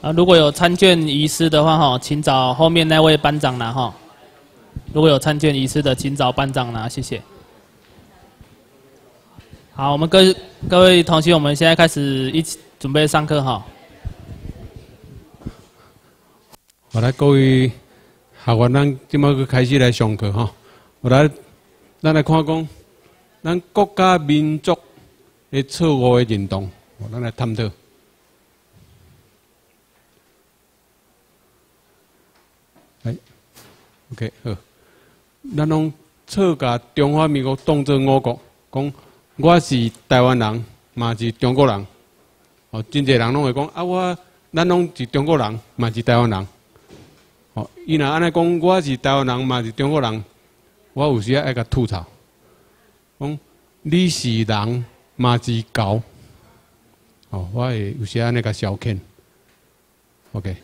如果有餐券遗失的话，哈，请找后面那位班长拿哈。如果有餐券遗失的，请找班长拿，谢谢。好，我们各位同学，我们现在开始一起准备上课哈。 好来，各位学员，咱即马去开始来上课哈。咱来看讲，咱国家民族的错误的认同，咱来探讨。OK， 好，咱拢错甲中华民国当作我国，讲我是台湾人，嘛是中国人。哦，真侪人拢会讲啊，咱拢是中国人，嘛是台湾人。哦，伊若安尼讲，我是台湾人，嘛是中国人，我有时爱甲吐槽，讲你是人，嘛是狗。哦，我会有时安尼甲消遣。OK。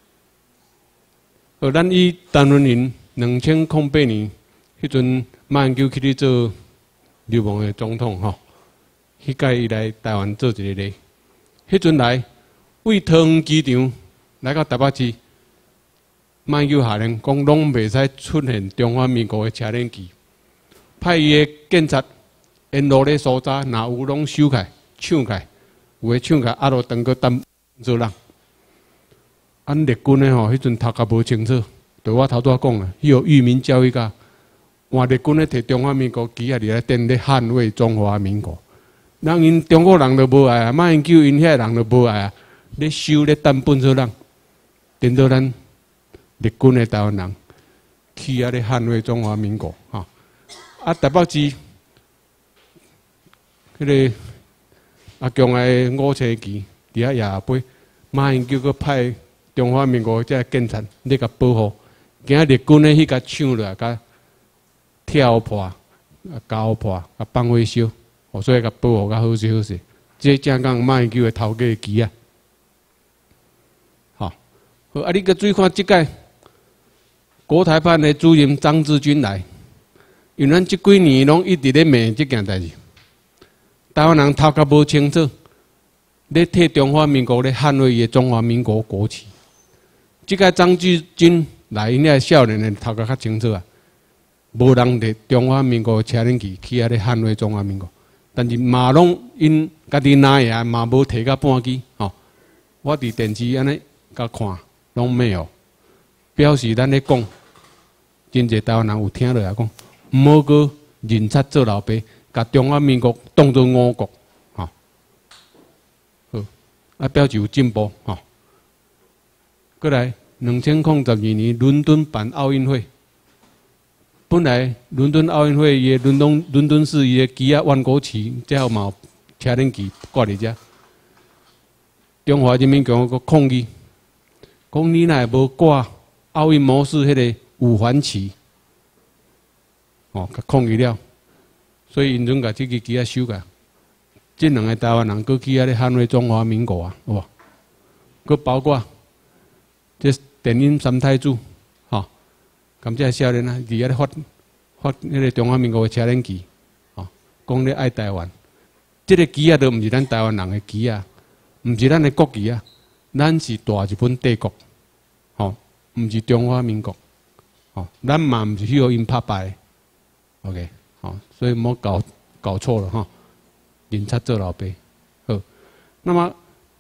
咱以陈文林2008年，迄阵马英九去咧做流氓的总统吼，迄届伊来台湾做一个礼，迄阵来为桃园机场来到台北市，马英九下令讲拢袂使出现中华民国的车轮旗，派伊的警察沿路咧搜查，若有拢收起来、抢起来，有诶抢起来，落当个当做人。咱日军的吼，迄阵读甲无清楚，对我头拄仔讲啦，迄个裕民教育家，换日军咧摕中华民国旗啊，伫咧顶咧捍卫中华民国。人因中国人都无爱啊，马英九因遐人都无爱啊，咧收咧当本色人，颠倒咱日军的台湾人去啊咧捍卫中华民国哈。啊，台北市迄个阿强的五星旗伫遐夜杯，马英九佮派中华民国这警察咧甲保护，今日军咧去甲抢落来，甲跳破、搞破、甲放火烧，所以甲保护甲好势好势。这正讲马英九的头家旗啊，好，好啊！你个注意看即届国台办的主任张志军来，因咱即几年拢一直咧骂即件代志，台湾人头壳无清楚，咧替中华民国咧捍卫伊的中华民国国旗。即个张志军来，因遐少年的头壳较清楚啊，无人伫中华民国车轮旗去遐咧捍卫中华民国，但是嘛拢因家己拿嘢嘛无摕到半支吼。我伫电视安尼甲看，拢没有，表示咱咧讲，真侪台湾人有听落来讲，毋好个认贼做老爸，甲中华民国当作我国，吼，好，啊表示有进步吼。过来，2002年伦敦办奥运会，本来伦敦奥运会伊伦敦市伊的旗啊，万国旗，最后嘛有车轮旗挂伫遮。中华人民共和国抗议，讲你若无挂奥运模式迄个五环旗，哦，甲抗议了，所以因阵甲即个旗啊收起来。这两个台湾人搁去遐咧捍卫中华民国啊，有无？搁包括。这电影三太子，吼，感谢少年啊，伫遐咧发迄个中华民国的车轮旗，吼，讲咧爱台湾，这个旗啊，都毋是咱台湾人的旗啊，毋是咱的国旗啊，咱是大日本帝国，吼，毋是中华民国，吼，咱嘛毋是去互因拍败 ，OK， 好，所以莫搞错了哈，认贼做老爸，好，那么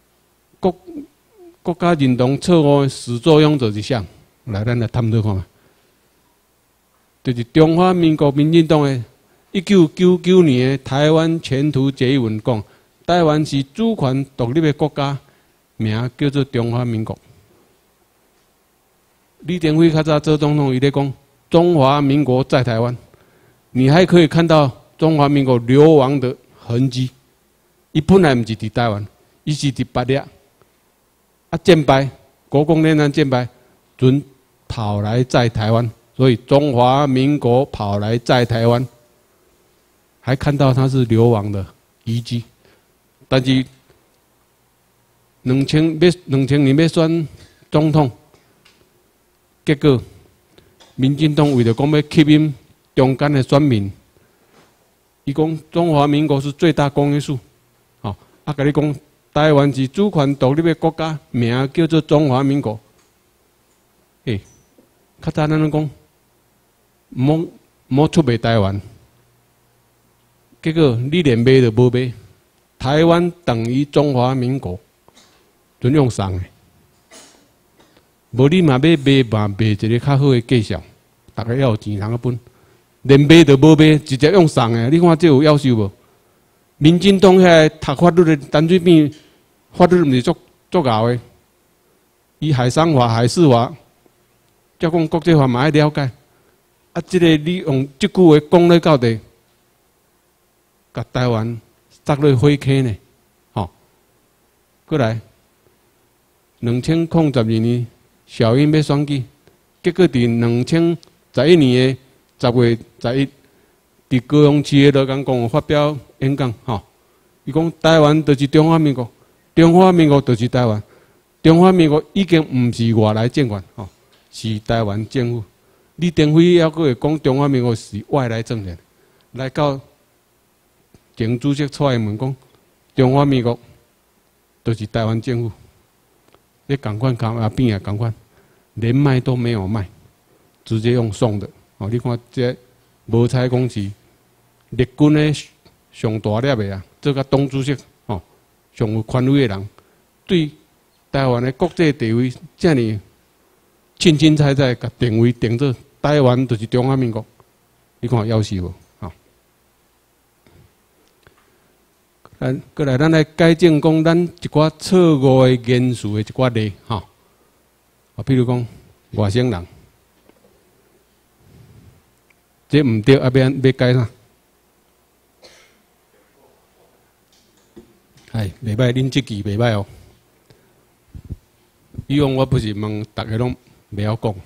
国家认同错误的始作俑者是啥？来，咱来探讨看嘛。就是中华民国民进党的1999年的台湾前途决议文讲，台湾是主权独立的国家，名叫做中华民国。李登辉较早做总统，伊咧讲中华民国在台湾，你还可以看到中华民国流亡的痕迹。伊本来毋是伫台湾，伊是伫北掠。啊，战败，国共内战战败，准跑来在台湾，所以中华民国跑来在台湾，还看到他是流亡的遗迹。但是2000年要选总统，结果民进党为了讲要吸引中间的选民，伊讲中华民国是最大公约数，哦，啊，甲你讲台湾是主权独立的国家，名叫做中华民国。较早咱讲，莫出卖台湾，结果你连卖都无卖，台湾等于中华民国，准用送的。无你嘛要卖一个较好的介绍，大家要有钱通分，连卖都无卖，直接用送的，你看这有要求无？民进党遐读法律的陈水扁，法律毋是足熬的，伊海商法、海事法。照讲国际法嘛爱了解，啊，即个你用即句话讲咧到底，甲台湾塞落火坑呢？吼，过来，2012小英要选举，结果伫2011年的10月11，伫高雄市的罗岗公园发表演讲，吼，伊讲台湾就是中华民国，中华民国就是台湾，中华民国已经毋是外来政权，吼。是台湾政府，李登辉还佫会讲中华民国是外来政权，来到前主席蔡英文讲中华民国就是台湾政府，你赶快看啊边也赶快，连卖都没有卖，直接用送的。哦，你看这无采讲是日军的上大粒的啊，这个党主席哦，上有权威的人，对台湾的国际地位这么。清清彩彩，甲定位定做台湾就是中华民国，你看要死无？吼！过来，咱来改正讲咱一寡错误的言辞的一寡例，吼。啊，比如讲外省人，这毋对，啊要改啥？哎，袂歹，恁即句袂歹哦。以往我不是问大家拢。袂晓讲，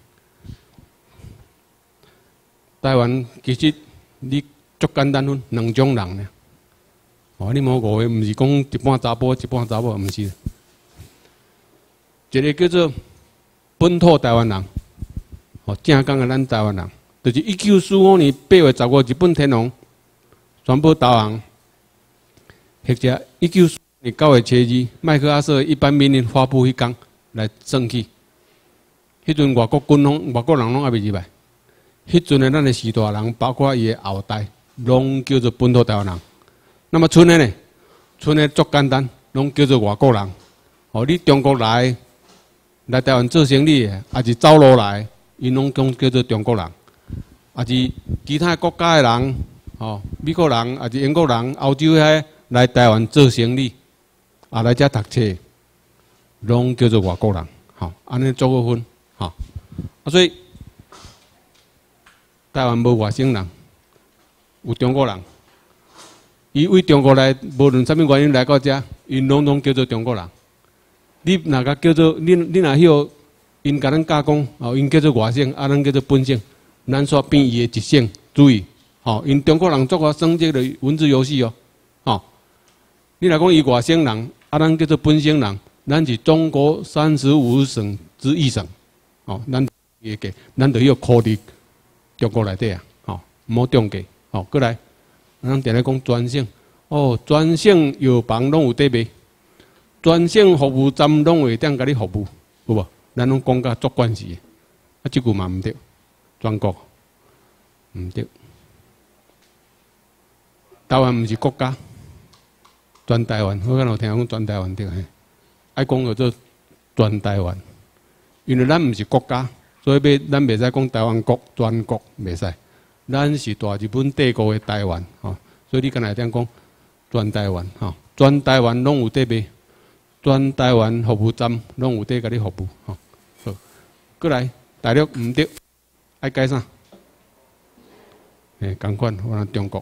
台湾其实你足简单分两种人呢。哦，你莫误会，毋是讲一半查甫一半查某，毋是。一个叫做本土台湾人，哦，正讲的咱台湾人，就是1945年8月15日日本天皇宣布投降，或者1945年9月7日麦克阿瑟一般命令发布迄天来算起。迄阵外国人拢还未入来，迄阵的咱的士大人，包括伊的后代，拢叫做本土台湾人。那么剩的呢？剩的足简单，拢叫做外国人。哦，你中国来台湾做生意的，还是走路来，因拢叫做中国人。还是其他国家的人，哦，美国人，还是英国人、欧洲遐来台湾做生意，啊来遮读册，拢叫做外国人。好，安尼做个分。所以台湾无外省人，有中国人。伊为中国来，无论什么原因来到遮，因拢叫做中国人。你哪个叫做你哪晓因甲咱加工，哦，因叫做外省，啊，咱叫做本省，咱煞变伊的一省。注意，哦，因中国人做个算这个文字游戏哦，哦，你若讲伊外省人，啊，咱叫做本省人，咱是中国35省之一省。哦，咱也给，咱就要考虑中国内底啊，哦，莫中计，哦，过来，咱定咧讲专省，哦，专省药房拢有得卖，专省服务站拢会当甲你服务，有无？咱拢讲甲足关系，啊，即句嘛毋对，全国毋对，台湾毋是国家，全台湾，我敢有听讲全台湾对嘿，爱讲叫做全台湾。因为咱毋是国家，所以咱袂使讲台湾国、全国袂使。咱是大日本帝国的台湾，吼，所以你敢若会讲全台湾，吼，全台湾拢有得卖，全台湾服务站拢有得甲你服务，吼。好，过来，大陆毋对，爱改啥？共款，我讲中国，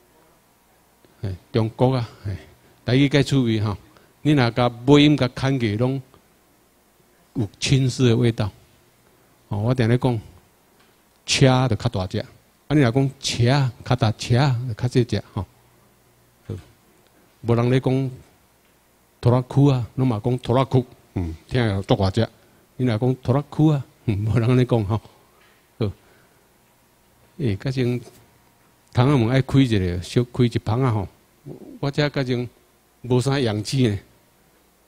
中国啊，台语该注意吼，你若甲尾音甲砍去拢。有亲丝的味道，哦，我定咧讲，车就较大只，啊，你若讲车较大，车就较细只，吼。无人咧讲拖拉库啊，拢嘛讲拖拉库，听着足大只。你若讲拖拉库啊，无人咧讲吼。好，甲先窗仔门爱开一个，小开一窗啊吼。我遮甲先无啥氧气呢，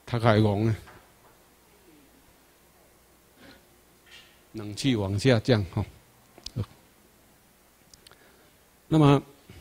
他开拱呢，冷气往下降哈。那么，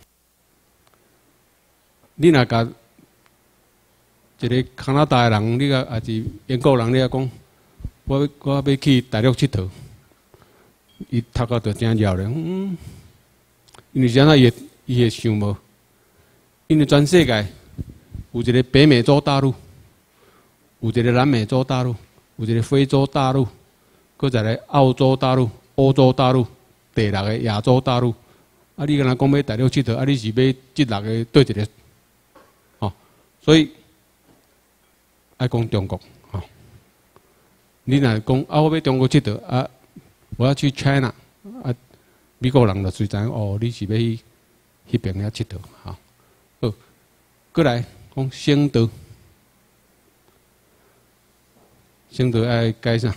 你若甲一个加拿大人，你个还是英国人，你个讲，我要去大陆佚佗，伊读到就真绕咧，因为啥呢？伊会想无，因为全世界有一个北美洲大陆，有一个南美洲大陆，有一个非洲大陆，搁一个澳洲大陆、欧洲大陆，第六个亚洲大陆。啊，你敢若讲要大陆佚佗，啊，你是要这六个对一个？哦，所以爱讲中国，哦，你若讲啊，我要中国佚佗啊，我要去 China， 啊，美国人就随知哦，你是要去迄边遐佚佗，好，好，过来讲省道，省道爱改啥？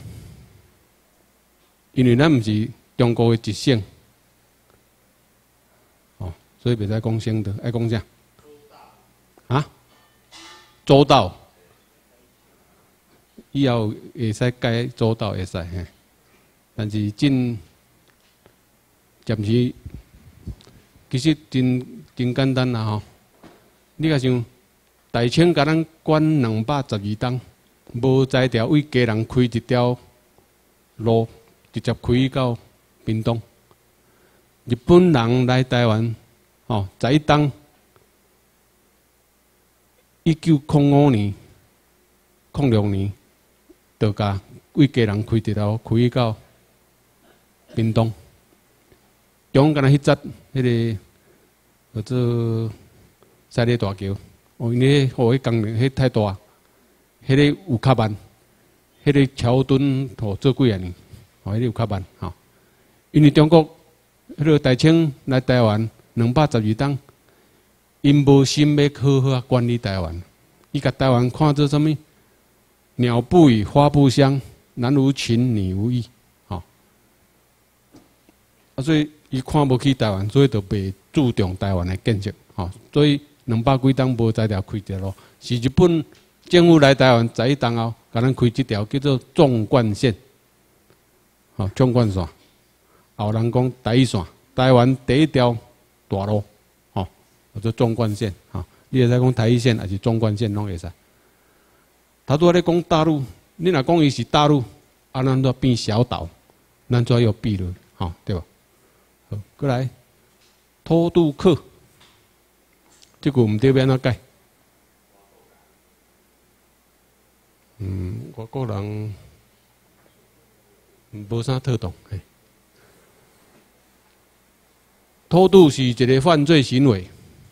因为咱毋是中国的一省，哦，所以袂使讲省道，爱讲啥？啊？州道。以后会使改州道会使嘿，但是暂时其实真简单啦吼。你甲想，大清甲咱管212档，无在条为家人开一条路，直接开到屏东。日本人来台湾，哦，在当1905年、06年。就甲为家人开一条开到屏东，中间迄节迄个叫做西里大桥，哦，因为迄工程迄太大，迄个有较慢，迄个桥墩哦做几啊年，哦，迄个有较慢吼。因为中国迄个大清来台湾212档，因无心要好好管理台湾，伊甲台湾看做啥物？鸟不语，花不香，男无情，女无义，吼、啊，所以伊看不起台湾，所以就袂注重台湾的建设，吼、所以200几档无在条开条路，是日本政府来台湾在一档后，甲咱开一条叫做纵贯线，吼、纵贯线，后人讲台一线，台湾第一条大路，吼、叫做纵贯线，吼、你会使讲台一线还是纵贯线拢会使。他拄仔咧讲大陆，你若讲伊是大陆，啊，咱都变小岛，咱就要避了，吼，对吧？好，过来，偷渡客，这句唔对，要安怎改？外国人无啥特动，嘿，偷渡是一个犯罪行为，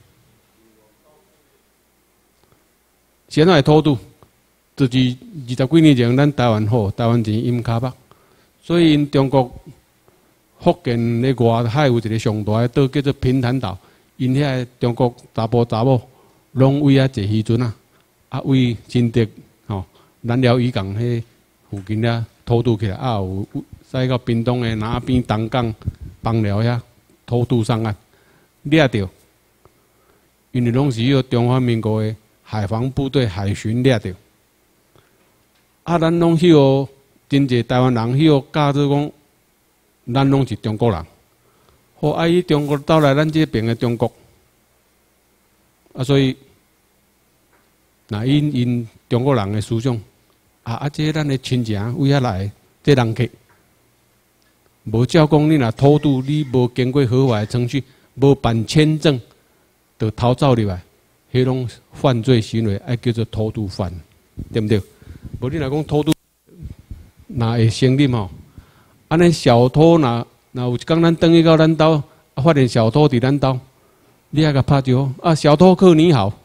现在偷渡。就是20几年前，咱台湾好，台湾钱淹卡巴，所以因中国福建咧外海有一个上大的岛叫做平潭岛，因遐中国查甫查某拢为遐坐渔船啊，啊为新竹吼南寮渔港迄附近遐偷渡起来，啊有驶到屏东的那边东港邦寮遐偷渡上岸，掠着，因为拢是由中华民国的海防部队海巡掠着。啊，咱拢迄个真济台湾人迄个假做讲，咱拢是中国人，好爱去中国斗来咱这边的中国，啊，所以那因中国人的思想，这咱的亲情为遐来，这人客，无照讲你若偷渡，你无经过合法的程序，无办签证，就逃走入来，迄种犯罪行为，爱叫做偷渡犯，对不对？无你若讲偷渡，若会成立吼，安尼小偷若有一天咱转去到咱兜，发现小偷伫咱兜，你还甲拍招啊？小偷客你好，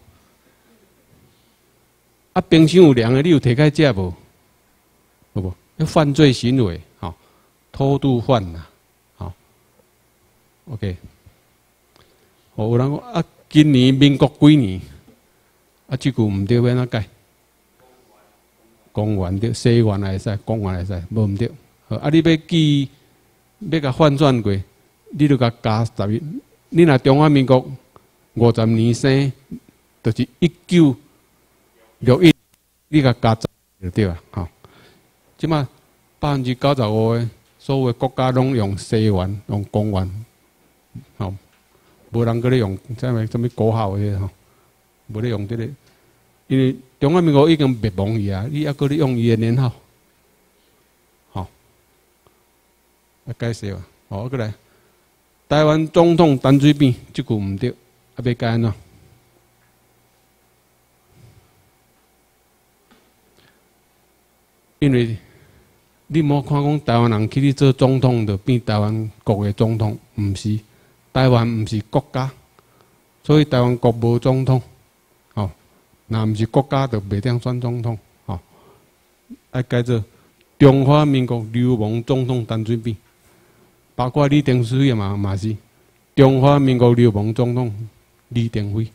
啊，冰箱有凉的，你有摕开食无？好无？要犯罪行为，吼，偷渡犯啦，吼 ，OK。有人讲啊，今年民国几年？啊，这句唔对，要安怎改？公园对，西园也会使，公园也会使，无毋对。啊，你要记，要甲换算过，你就甲加11。你若中华民国50年生，就是1961， 你甲加就对啊，吼。即马95%的所有的国家拢用西元、用公元，吼，无人搁咧用什么国号的吼，无咧用这个，因为中华民国已经灭亡去啊，你还搁咧用伊的年号，吼，啊解释啊，好，过来，台湾总统陈水扁即句毋对，啊要改安怎？因为你莫看讲台湾人去你做总统，就变台湾国的总统，毋是。台湾毋是国家，所以台湾国无总统。吼，若毋是国家，就袂当选总统。吼，爱改做中华民国流亡总统陈水扁，包括李登辉嘛是中华民国流亡总统李登辉。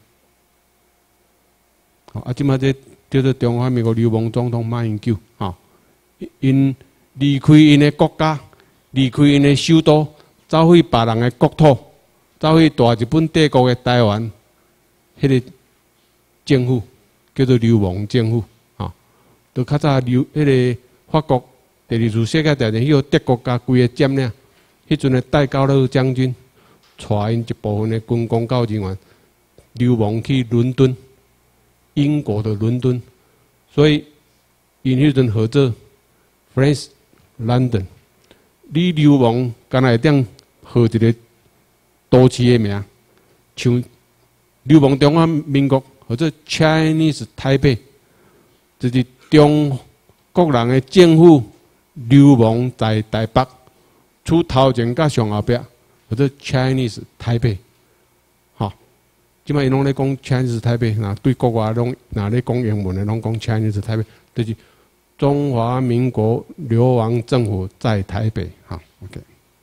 吼，啊，即马这叫做中华民国流亡总统马英九。吼。因离开因的国家，离开因的首都，走去别人的国土，走去大日本帝国的台湾，迄个政府叫做流亡政府，啊，都较早迄个法国第二次世界大战，迄个德国甲规个占领，迄阵的戴高乐将军带因一部分的军公教人员流亡去伦敦，英国的伦敦，所以因迄阵合作。France London， 你流亡敢若会当号一个都市的名，像流亡中华民国或者 Chinese Taipei， 就是中国人的政府流亡在台北，出头前甲上后壁，或者 Chinese Taipei， 吼，即摆因拢咧讲 Chinese Taipei， 若对国外拢若咧讲英文的拢讲 Chinese Taipei， 就是。中华民国流亡政府在台北，好 ，OK，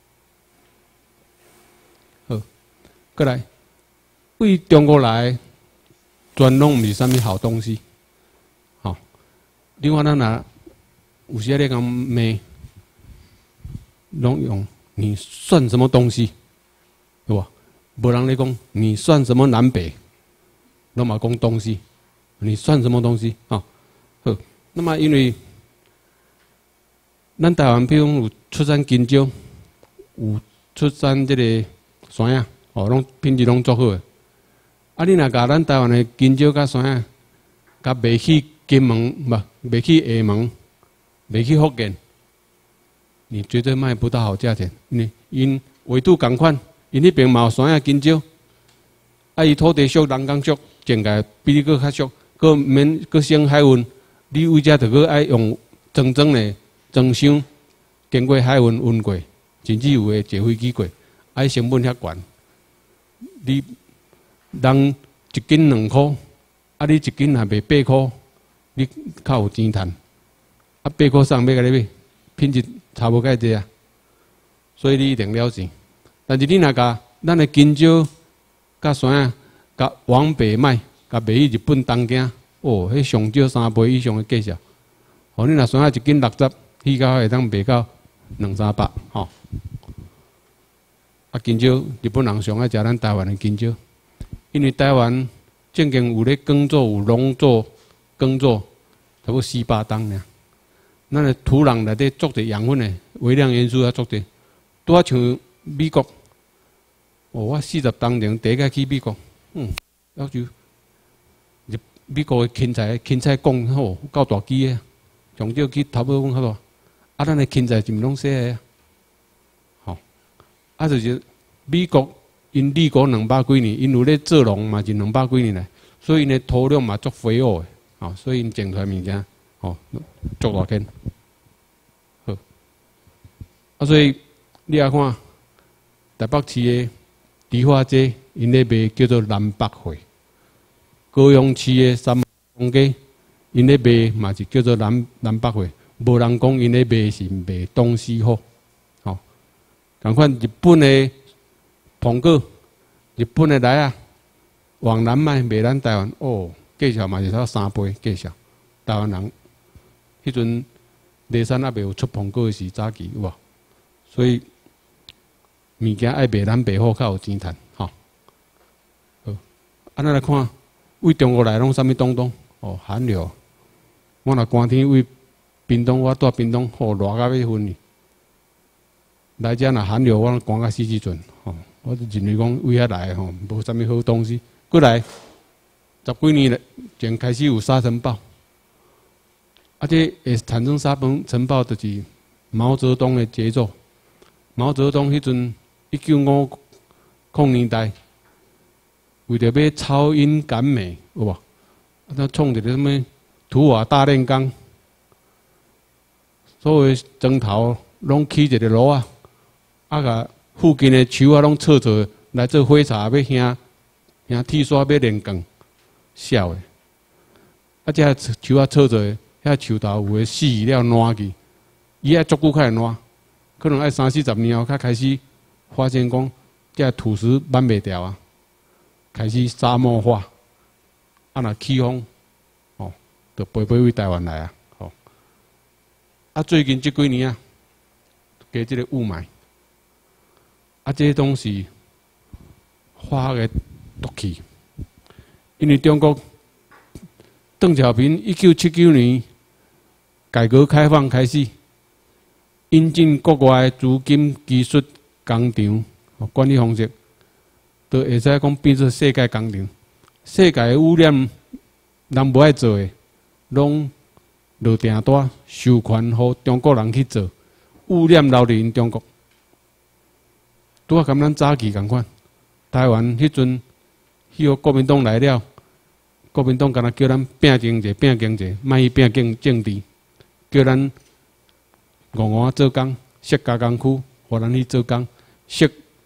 好，过来，为中国来，全拢毋是啥物好东西，好，另外咱若有些咧讲骂，拢用你算什么东西，对吧？无人咧讲你算什么南北，拢嘛讲东西，你算什么东西啊？好，那么因为。咱台湾譬如有出产金蕉，有出产这个山药，哦，拢品质拢足好诶。啊，你若甲咱台湾诶金蕉甲山药，甲卖去金门，卖去厦门，卖去福建，你绝对卖不到好价钱。因纬度共款，因迄边嘛有山药金蕉，啊，伊土地俗，人工俗，种个比你搁较俗，搁免搁省海运，你为遮着搁爱用整诶。装箱经过海运运过，甚至有诶坐飞机过，啊，成本遐悬。你人一斤2块，啊，你一斤若卖8块，你较有钱赚。啊，8块送要甲你买，品质差无介济啊。所以你一定了钱。但是你若甲咱诶金蕉、甲山啊，甲往北卖，甲卖去日本东京，哦，迄上少3倍以上诶价钱。哦，你若山啊一斤60。鱼到会当卖到200-300，吼。啊，金蕉日本人上爱食咱台湾的金蕉，因为台湾正经有咧耕作、有农作、耕作，差不多7-8吨尔。咱的土壤内底足侪养分的微量元素啊，足侪。拄啊像美国，哦，我40吨前第一个去美国，要求美国的芹菜讲吼够大支的，上少去头尾讲较大。啊，咱的芹菜是毋拢细个啊？吼，啊，就是美国因立国200几年，因有咧做农嘛，是200几年来，所以因的土壤嘛足肥沃的，吼，所以因种出来物件，吼，足大片。好，啊，所以你来看台北市的梨花街，因咧卖叫做南北货；高雄市的三丰街，因咧卖嘛是叫做南北货。无人讲因咧卖是卖东西货，吼。共款日本的苹果，日本的来啊，往南卖咱台湾，哦，价钱嘛是差3倍价钱。台湾人迄阵内山还袂有出苹果的时早期有无？所以物件爱卖咱卖好，较有钱赚，吼。好，咱来看，为中国来拢啥物东东？哦，韩流。 我若寒天为屏东，我住屏东，好热到要昏去。来遮若寒流，我寒到死时阵，吼，我就认为讲为遐来吼，无啥物好东西。过来10几年了，前开始有沙尘暴，啊，这会产生沙尘暴，就是毛泽东的节奏。毛泽东迄阵1950年代，为着要超英赶美，有无？他创一个什么土瓦大炼钢，所有砖头拢起一个炉啊，啊甲附近的树啊拢插做来做火柴，要兄铁砂要炼钢，烧的。啊，这树啊插做，遐树头有诶死了烂去，伊爱足久才会烂，可能爱30-40年后才开始发现讲，这土石挽袂掉啊，开始沙漠化。啊，若起风，哦，就飞飞回台湾来啊，哦。啊，最近这几年啊，加这个雾霾，啊，这些东西化学的毒气，因为中国邓小平1979年改革开放开始，引进国外资金、技术、工厂、管理方式，都会使讲变做世界工厂。世界的污染，人无爱做的，拢落订单授权予中国人去做，污染流入因中国。拄啊，跟咱早期共款，台湾迄阵，迄个国民党来了，国民党敢若叫咱拼经济，拼经济，莫去拼政治，叫咱硬做工，设加工区，互咱去做工，设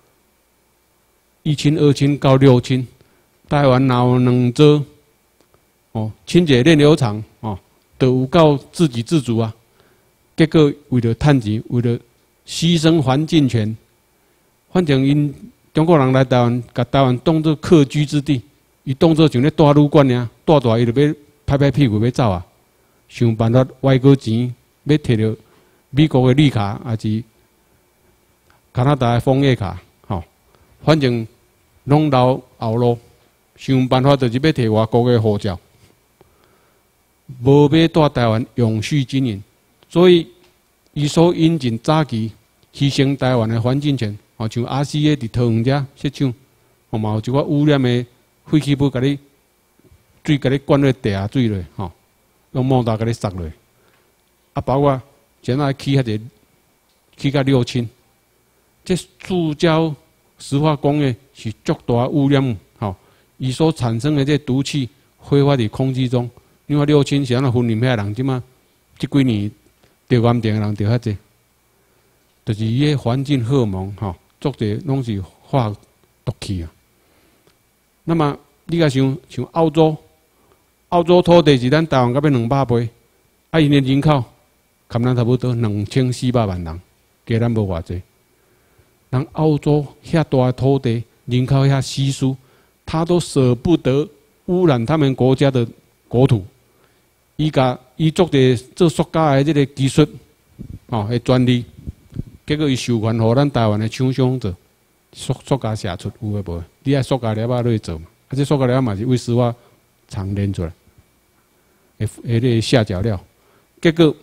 1000、2000到6000。台湾若有2座哦清洁炼油厂哦，就有够自给自足啊。结果为了趁钱，为了牺牲环境权，反正因中国人来台湾，把台湾当作客居之地，伊当作像咧住旅馆尔，住伊就要拍拍屁股要走啊，想办法歪个钱，要摕到美国的绿卡，还是加拿大的枫叶卡，吼、反正拢留后路。想办法就是要摕外国的护照，无要带台湾永续经营，所以伊所引进早期牺牲台湾的环境权，哦，像RCA伫桃园遮设厂，哦嘛有一寡污染的废弃物，甲你水甲你灌落地下水落，吼，用毛大甲你塞落，啊，包括现在起遐个起到6000，这塑胶石化工业是足大污染物，吼。伊所产生的这毒气挥发伫空气中，因为6000是安怎分啉遐人，即马这几年得癌症的人得遐济，就是伊个环境荷尔蒙吼，足侪拢是化学毒气啊。那么你甲像澳洲，澳洲土地是咱台湾甲要200倍，啊，因的人口含咱差不多2400万人，加咱无偌济。人澳洲遐大的土地，人口遐稀疏。他都舍不得污染他们国家的国土，伊做者做塑胶的这个技术，哦，的专利，结果伊授权予咱台湾的厂商做，塑胶射出有诶无？你爱塑胶粒仔落去做嘛？啊，这塑胶粒嘛是为石化厂炼出来，迄个下脚料，结果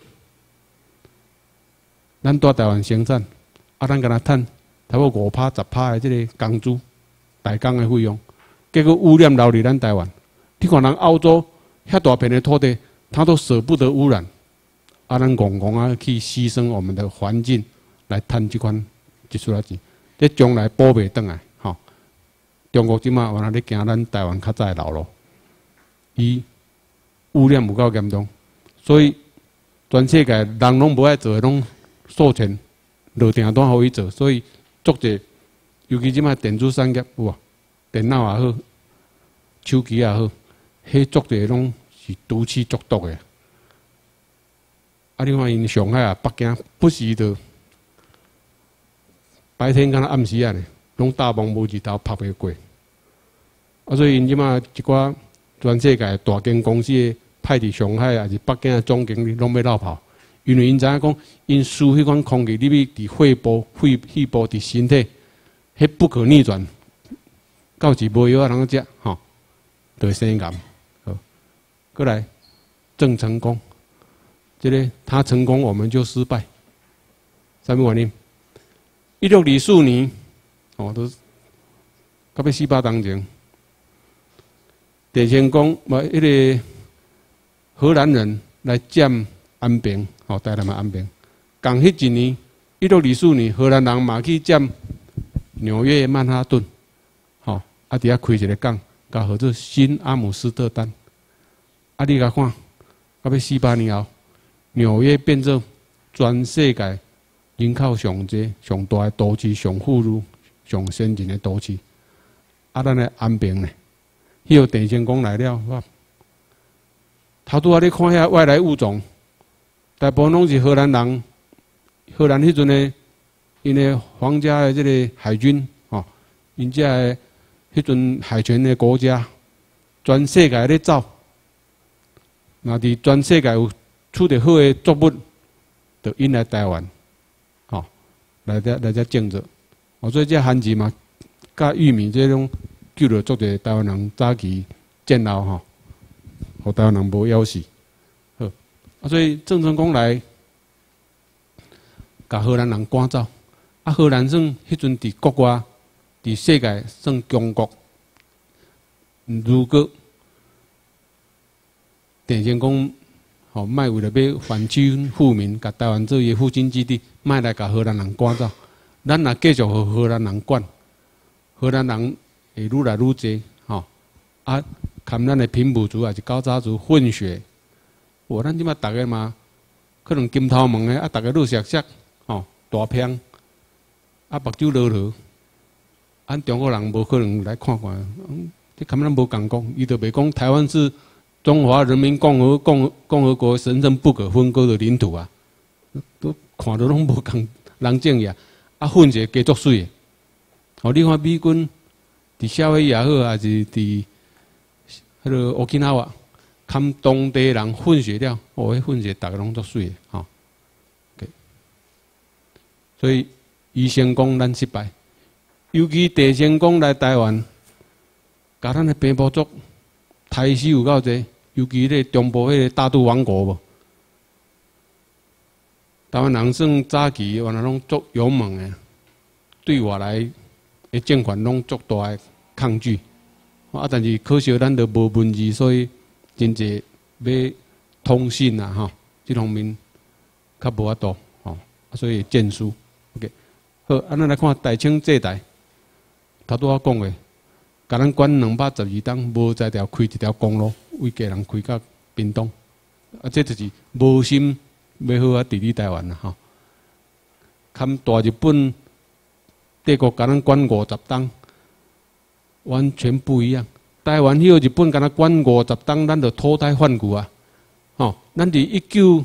咱在台湾生产，啊，咱敢若趁差不多5%、10%的这个工资，代工的费用。结果污染流入咱台湾，你看人澳洲遐大片的土地，他都舍不得污染，啊，咱戆啊去牺牲我们的环境来赚这款一出仔钱，这将来补袂转来，吼。中国即马原来咧行咱台湾较早的老路，伊污染有够严重，所以全世界人拢无爱做，拢授权落订单互伊做，所以足者，尤其即马电子产业有无？电脑也好，手机也好，迄足侪拢是毒气足毒的。啊，你看因上海啊、北京不时就白天敢若暗时啊咧，拢大梦无日头拍袂过。啊，所以因即马一寡全世界大间公司派伫上海啊，是北京的总经理拢要落跑，因为因知影讲，因输迄款空气，你要伫肺部、伫身体，迄不可逆转。到时无药啊，通食吼，就会生癌。好，过来郑成功， 这个他成功，我们就失败。什么原因？1624年，哦，都到要48当前，郑成功迄个荷兰人来占安平，哦，台南的安平。共迄一年，1624年，荷兰人嘛去占纽约曼哈顿，吼，啊，伫遐开一个港，甲号做新阿姆斯特丹。啊，你甲看，到要48年后，纽约变做全世界人口上济、上大的都市、上富裕、上先进的都市。啊，咱的安平呢，迄个郑成功来了，哇！头拄仔咧看遐外来物种，大部分拢是荷兰人。荷兰迄阵呢，因的皇家的这个海军，哦，因遮的迄阵海权的国家，全世界咧走。那伫全世界有出得好的作物，就引来台湾，吼，来遮种植。哦，所以这番薯嘛，甲玉米这种救了足侪台湾人早期战后吼，互台湾人无夭死。好，啊，所以郑成功来。甲荷兰人赶走，啊，荷兰算迄阵伫国外，伫世界算强国。如果郑成功吼，卖为了要还清富民，甲台湾做伊复兴基地，卖来甲荷兰人赶走，咱若继续互荷兰人管，荷兰人会愈来愈济，吼，啊，含咱的平埔族也是高扎族混血，哇，咱即马逐个嘛，可能金头毛的，啊，逐个都熟悉。哦，大片，啊，目睭落落，咱中国人无可能来看看，这根本无共讲，伊就袂讲台湾是中华人民共和国神圣不可分割的领土啊，都看到拢无共人种呀，啊，混者加足水的。哦，你看美军伫夏威夷也好，还是伫迄个奥基纳瓦，看当地人混血了，哦，迄混血逐个拢足水的，吼。所以，伊成功，咱失败。尤其郑成功来台湾，甲咱的平埔族杀死有够济。尤其咧中部迄个大肚王国无，台湾人算早期原来拢足勇猛的，对外来的政权拢足大的抗拒。啊，但是可惜咱都无文字，所以真济要通信啊，吼，这方面较无法度，吼，所以战输。OK， 好，咱来看大清这代，头拄仔讲的，甲咱管212档，无在条开一条公路，为家人开到屏东，啊，这就是无心要好啊治理台湾啦，吼。含大日本帝国甲咱管50档，完全不一样。台湾迄个日本甲咱管50档，咱就脱胎换骨啊，吼，咱伫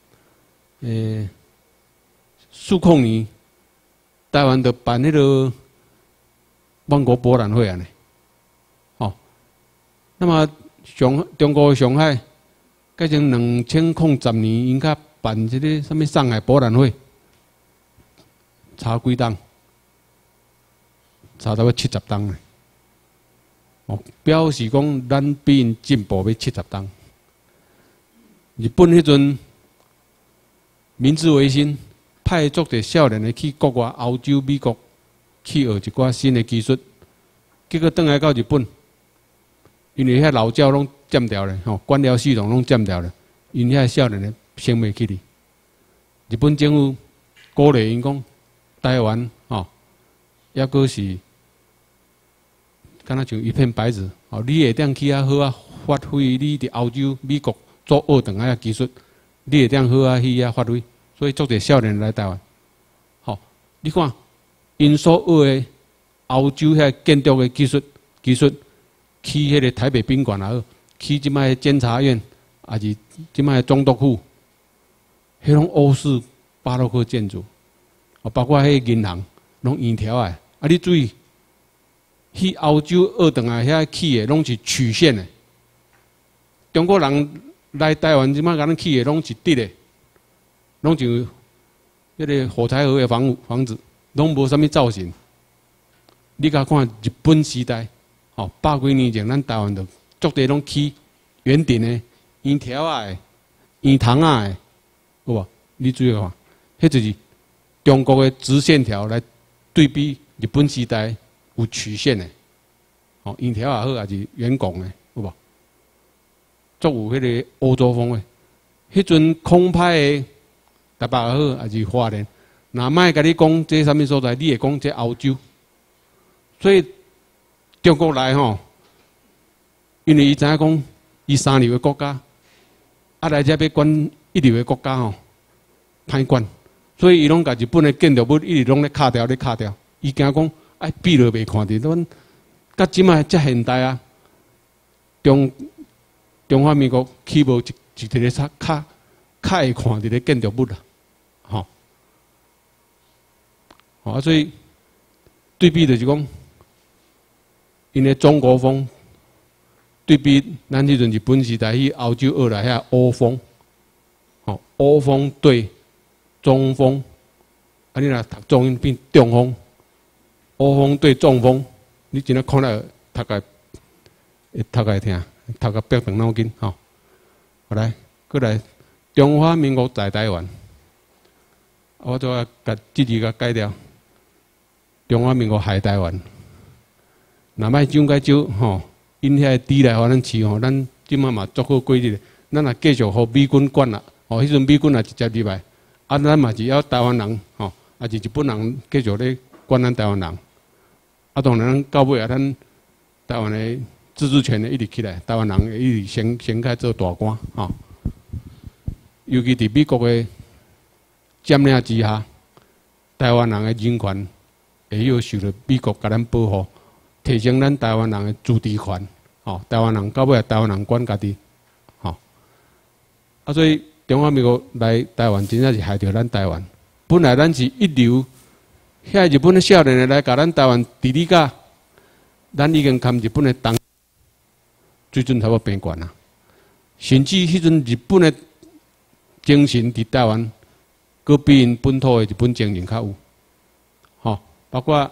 1940年。台湾就办迄个万国博览会啊呢，哦，那么中国的上海，改成2010年，因较办这个什么上海博览会，差几档，差到要70档呢，哦，表示讲咱比因进步要70档。日本迄阵明治维新。派足者少年的去国外、欧洲、美国去学一寡新的技术，结果转来到日本，因为遐老教拢占掉了，吼，官僚系统拢占掉了，因遐少年的升袂起哩。日本政府鼓励因讲，台湾吼，抑阁是，敢若像一片白纸，吼，你会当去遐好啊，发挥你伫欧洲、美国做学堂遐技术，你会当好啊去遐发挥。所以足侪少年来台湾，好，你看，因所学的欧洲遐建筑的技术，去迄个台北宾馆也好，去即摆监察院，还是即摆总督府，迄种欧式巴洛克建筑，包括迄个银行，拢圆条的。啊，你注意，去欧洲学堂啊遐起的拢是曲线的，中国人来台湾即摆甲咱起的拢是直的。拢就迄个火柴盒的房子，拢无啥物造型。你甲看日本时代，哦，100几年前，咱台湾就足地拢起圆顶的、圆条啊的、圆筒啊的， 有无？你注意看，迄就是中国的直线条来对比日本时代有曲线的，哦，圆条也好，还是圆拱的，有无？足有迄个欧洲风的。迄阵空拍的台北也好，还是花莲，若莫甲你讲这啥物所在，你会讲这欧洲。所以中国来吼，因为伊知影讲，伊三流的国家，啊来遮要管一流的国家吼，歹管，所以伊拢甲日本的建筑物一直拢咧卡掉咧卡掉。伊惊讲，哎，比落袂看着阮，甲即卖遮现代啊，中华民国起无一个较会看着咧建筑物啦，吼，啊，所以对比就是讲，因为中国风对比咱迄阵日本时代去欧洲学来遐欧风，吼，欧风对中风，啊，你若读中音变中风，欧风对中风，你真正看了读个听，读个别动脑筋，吼，好来，过来，中华民国在台湾，我就要甲这字甲改掉，中华民国海台湾，若莫蒋介石吼。因遐猪来互咱饲吼，咱即马嘛足好过日，咱若继续互美军管啦，吼，迄阵美军也直接入来，啊，咱嘛是要台湾人吼，啊是日本人继续咧管咱台湾人，啊，当然到尾啊，咱台湾的自治权一直起来，台湾人一直先开做大官吼，尤其伫美国的占领之下，台湾人的人权会要受到美国甲咱保护。提升咱台湾人的自治权，吼，台湾人到尾台湾人管家己，吼，啊，所以中华民国来台湾真正是害着咱台湾。本来咱是一流，遐日本的少年来甲咱台湾治理甲，咱已经堪日本的当，水准差不多平悬啊。甚至迄阵日本的精神伫台湾，佮比因本土的日本精神较有，吼，包括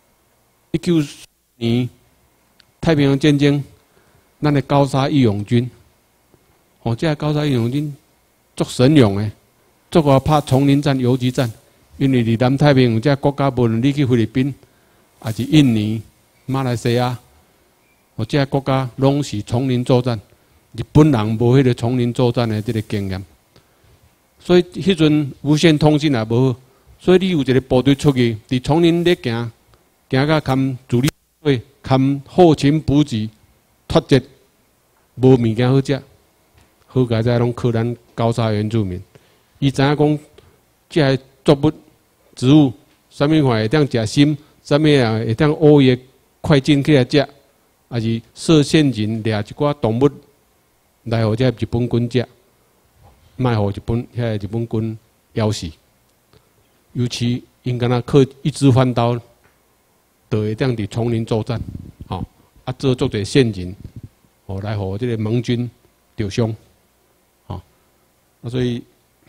19年太平洋战争，咱的高沙义勇军，哦，这高沙义勇军足神勇的，足个拍丛林战、游击战。因为伫南太平洋这国家，无论你去菲律宾，还是印尼、马来西亚，哦，这国家拢是丛林作战。日本人无迄个丛林作战的这个经验，所以迄阵无线通信也无好，所以你有一个部队出去，伫丛林咧行，行到堪自理。对，堪后勤补给脱节，无物件好食，好佳在拢靠咱高沙原住民。伊知影讲，这作物植物，啥物款会当食心，啥物啊会当乌叶快进起来食，还是设陷阱掠一寡动物来互这日本军食，卖互日本军咬死。尤其因敢若靠一支反刀。就会当伫丛林作战，吼，啊做足者陷阱，吼来互这个盟军着伤，吼，啊所以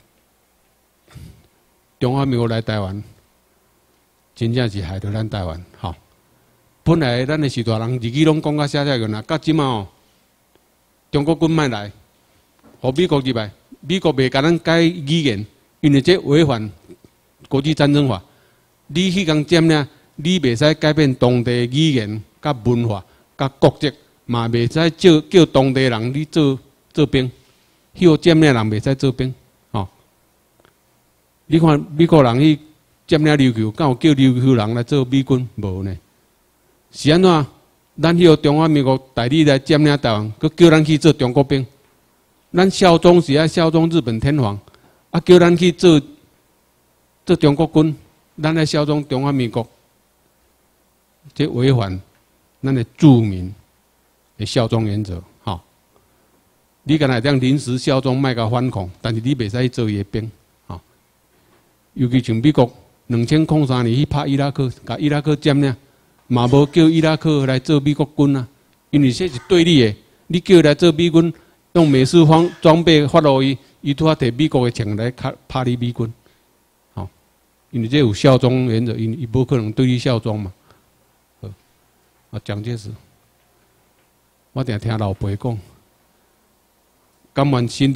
中华民国来台湾，真正是害着咱台湾，吼。本来咱的许大人日语拢讲甲写个啦，到即嘛吼，中国军卖来，互美国入来，美国袂甲咱改语言，因为这违反国际战争法，你去共占领。你袂使改变当地语言、甲文化、甲国籍，嘛袂使叫当地人你做兵，迄个占领人袂使做兵，吼。你看美国人去占领琉球，敢有叫琉球人来做美军？无呢？是安怎？咱迄个中华民国代理来占领台湾，佮叫咱去做中国兵？咱效忠是爱效忠日本天皇，啊叫咱去做中国军，咱爱效忠中华民国。这违反咱的住民的效忠原则，吼！你敢若这样临时效忠，莫甲反抗，但是你袂使去做伊的兵，吼！尤其像美国2003年去拍伊拉克，甲伊拉克占领，嘛无叫伊拉克来做美国军啊，因为这是对立的。你叫伊来做美军，用美式装备发落伊，伊拄啊摕美国的枪来拍你美军，吼！因为这有效忠原则，伊无可能对你效忠嘛。啊，蒋介石，我定听老爸讲，甘愿伸着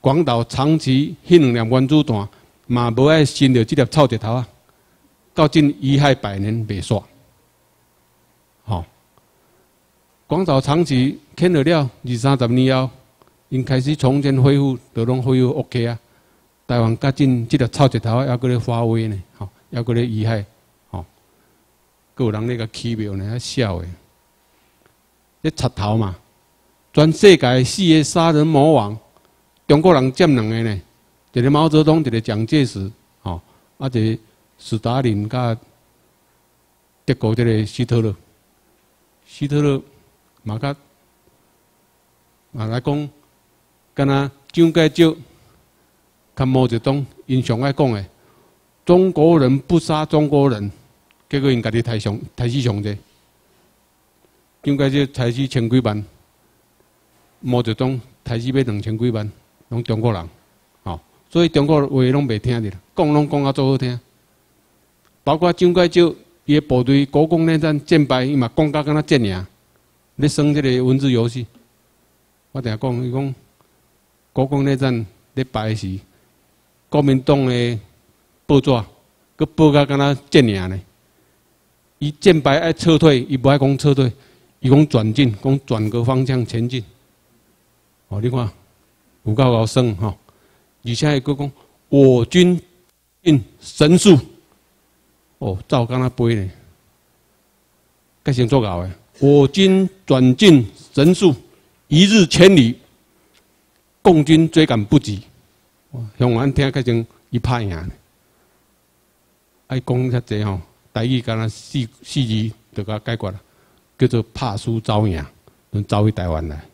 广岛、长崎迄两粒原子弹，嘛无爱伸着这粒臭石头啊，到今遗害百年未煞。好，广岛、长崎建好了20-30年后，因开始重建恢复，都拢恢复 OK 啊。台湾到今这粒臭石头还搁咧发威呢，吼，还搁咧遗害，吼，搁有人咧个奇妙呢，还笑诶，咧插头嘛。全世界4个杀人魔王，中国人占2个呢，一个毛泽东，一个蒋介石，吼，啊一个斯大林，甲德国这个希特勒，希特勒嘛甲嘛来讲，敢若蒋介石、甲毛泽东，因上爱讲诶，中国人不杀中国人，结果因家己杀死上济，蒋介石杀死1000几万。毛泽东杀死要2000几万，拢中国人，吼，所以中国话拢袂听着，讲拢讲啊足好听。包括蒋介石伊个部队国共内战战败，伊嘛讲甲敢若战赢，咧算即个文字游戏。我定讲，伊讲国共内战咧败时，国民党诶报纸，佮报甲敢若战赢呢。伊战败爱撤退，伊无爱讲撤退，伊讲转进，讲转个方向前进。哦，你看有够够算吼，而且还佫讲我军进神速，哦，照敢若飞呢，该先做搞诶。我军转进神速，1日千里，共军追赶不及。向咱听较像伊拍赢呢，爱讲遐济吼，台语敢若4字就甲解决了，叫做拍输招赢，就招去台湾来。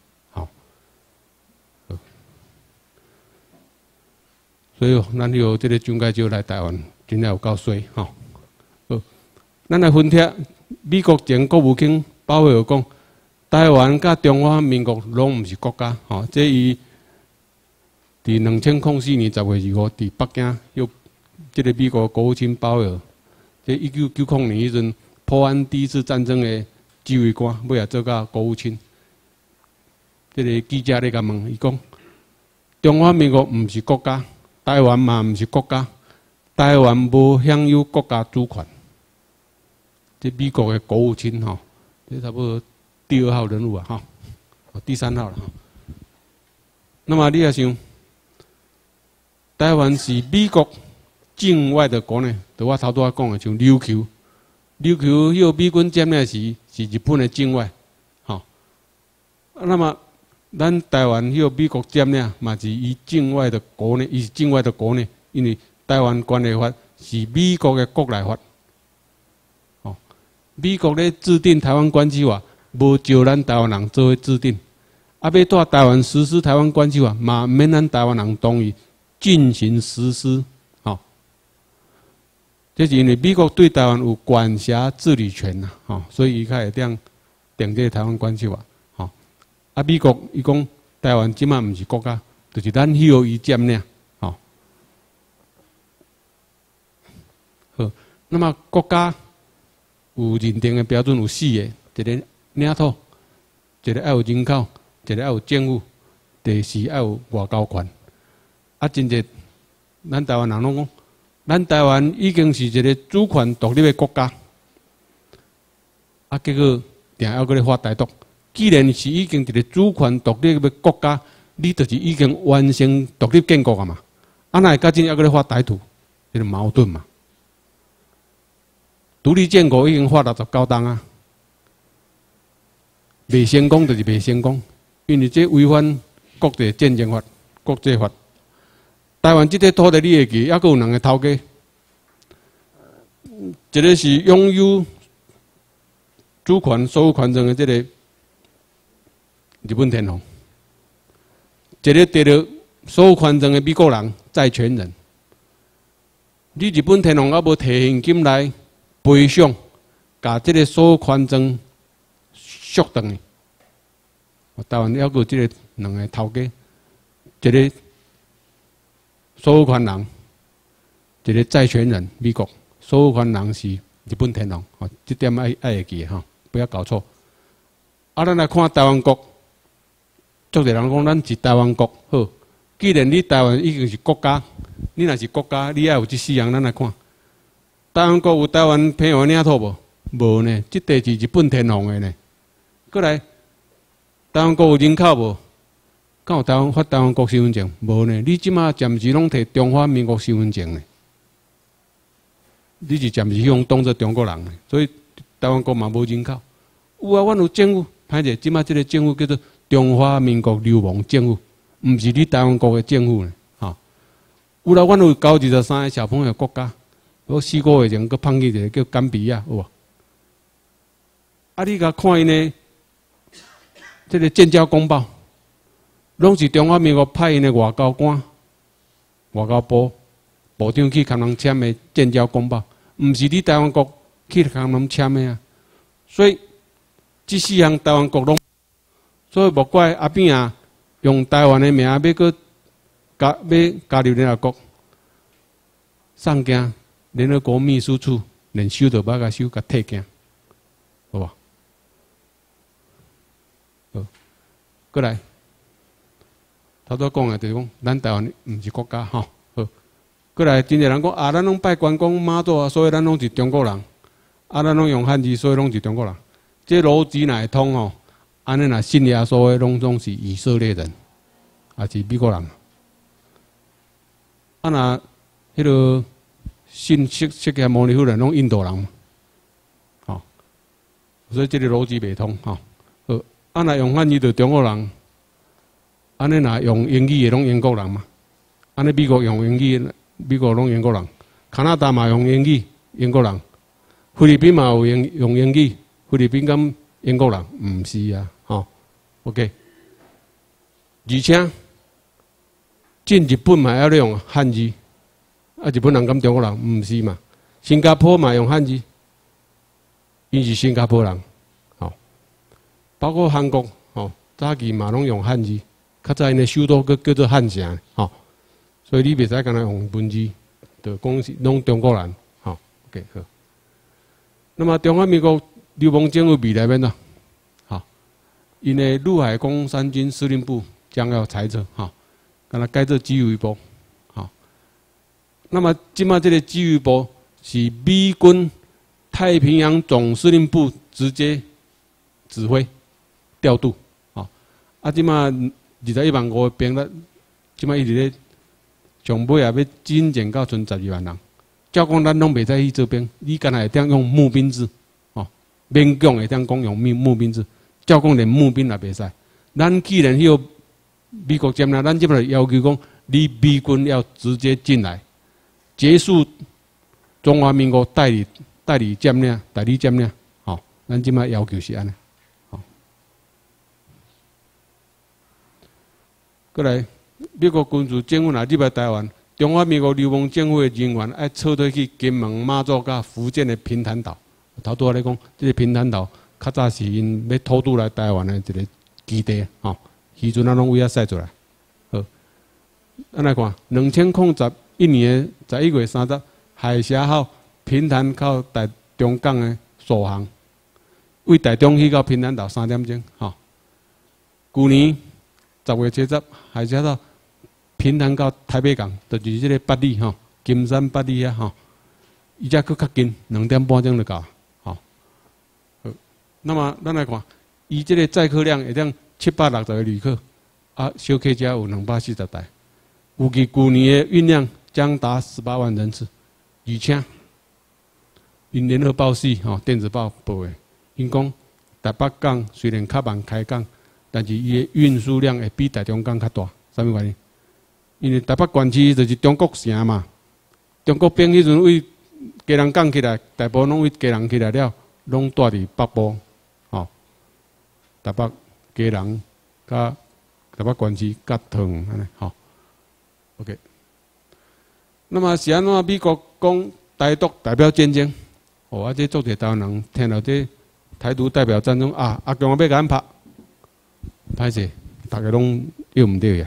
所以，咱有这个蒋介石来台湾，真正有够衰吼。好，咱来分析美国前国务卿鲍威尔讲，台湾甲中华民国拢毋是国家吼。这伊伫2004年10月25日伫北京有这个美国国务卿鲍威尔，这1990年迄阵破案第1次战争的指挥官，尾也做到国务卿。这个记者咧甲问，伊讲中华民国毋是国家。台湾嘛毋是国家，台湾无享有国家主权。这美国的国务卿吼，这差不多第2号人物啊，哈，第3号了哈。那么你也想，台湾是美国境外的国内，就我头拄仔讲的像琉球，琉球迄个美军占领时是日本的境外，吼。那么咱台湾迄个美国占领，嘛是伊境外的国内，伊是境外的国内，因为台湾关系法是美国的国内法。哦，美国咧制定台湾关系法，无招咱台湾人做伙制定，啊，要带台湾实施台湾关系法，嘛免咱台湾人同意进行实施。哦，这是因为美国对台湾有管辖治理权呐，哦，所以伊才会定这个台湾关系法。啊，美国伊讲台湾即马毋是国家，就是咱需要伊占领，吼。好，那么国家有认定的标准有4个，一个领土，一个要有人口，一个要有政府，第4要有外交权。啊，真济咱台湾人拢讲，咱台湾已经是一个主权独立的国家，啊，结果定要搁咧发台独。既然是已经一个主权独立的国家，你就是已经完成独立建国啊嘛，啊那会甲真还搁咧发台独，这个矛盾嘛。独立建国已经发69档啊，未成功就是未成功，因为这违反国际战争法、国际法。台湾这块土地你会记，还阁有2个头家，一个是拥有主权所有权证的这个。日本天皇，一个得到所有权证的美国人债权人，你日本天皇还无摕现金来赔偿，把这个所有权证赎回去。台湾还有这个2个头家，一个所有权人，一个债权人美国，所有权人是日本天皇。哦，这点爱会记哈，不要搞错。啊，咱来看台湾国。足侪人讲咱是台湾国好， 既然你台湾已经是国家，你若是国家，你要有这4样，咱来看。台湾国有台湾平原领土无？无呢，这地是日本天皇的呢。过来，台湾国有人口无？敢有台湾发台湾国身份证？无呢，你即马暂时拢摕中华民国身份证呢。你是暂时用当作中国人呢，所以台湾国嘛无人口。有啊，阮有政府，歹势，即马即个政府叫做中华民国流亡政府，毋是你台湾国的政府呢。吼，有啦，阮有9、23个小朋友国家，我4、5月前佫碰见一个叫甘比亚，有无？啊，你甲看因的这个建交公报，拢是中华民国派因的外交官、外交部部长去共人签的建交公报，毋是你台湾国去共人签的啊。所以这4项台湾国拢，所以莫怪阿扁啊用台湾的名要加入联合国，送件联合国秘书处连收都捌甲收，甲退件，好无？好，过来，头拄讲的就是讲，咱台湾毋是国家吼。好，过来，真侪人讲啊，咱拢拜关公妈祖啊，所以咱拢是中国人。啊，咱拢用汉字，所以拢是中国人。这逻辑哪会通吼？安尼若信耶稣的，拢是以色列人，也是美国人。啊，若迄个信释迦牟尼佛人，拢印度人嘛。吼，所以这个逻辑袂通吼。好，啊，若用汉字就中国人。安尼若用英语的拢英国人嘛？安尼美国用英语，美国拢英国人；加拿大嘛用英语，英国人；菲律宾嘛有用英语，菲律宾敢英国人？毋是啊，吼 ，OK。而且进日本嘛要用汉字，啊，日本人敢中国人？毋是嘛？新加坡嘛用汉字，因是新加坡人，吼。包括韩国，吼，早期嘛拢用汉字。较早因的首都佫叫做汉城，吼，所以你袂使干那用文字，就讲是拢中国人，吼 ，OK 好。那么中华民国流亡政府未来面呢？好，因的陆海空三军司令部将要裁撤，哈，干那改做机务部，好。那么今嘛这个机务部是美军太平洋总司令部直接指挥调度，好，啊今嘛。21.5万兵力，即摆一直咧，上尾也要精简到剩12万人。照讲咱拢袂使去做兵，你干那会当用募兵制，哦，勉强会当讲用募兵制。照讲连募兵也袂使。咱既然迄个美国占领，咱即摆要求讲，你美军要直接进来，结束中华民国代理占领，吼，咱即摆要求是安尼。过来，美国军事政府若入来台湾，中华民国流亡政府的人员爱撤退去金门、马祖、甲福建的平潭岛。头拄仔咧讲，这个平潭岛较早是因要偷渡来台湾的一个基地，吼，时阵啊拢为遐驶出来。好，咱来看，2001年11月30日，海峡号平潭靠台中港的首航，为台中去到平潭岛3点钟，吼。去年10月7日，海峡到平潭到台北港，就是这个八里吼，金山八里啊吼，伊只佫较近，2点半钟就到，吼。那么咱来看，伊这个载客量会当760个旅客，啊，小客车有240台，预计去年的运量将达18万人次，而且因联合报系吼电子报报的，因讲台北港虽然较慢开港。但是伊的运输量会比台中港较大，啥物原因？因为台北县区就是中国城嘛，中国兵迄阵为家人港起来，大部分拢为家人起来了，拢住伫北部，吼，台北家人甲台北县区甲汤安尼，吼 ，OK。那么是安怎？美国讲台独代表战争，哦，啊，这做者台湾人听到这台独代表战争啊，阿强要甲咱拍。歹势，大家拢对毋对呀？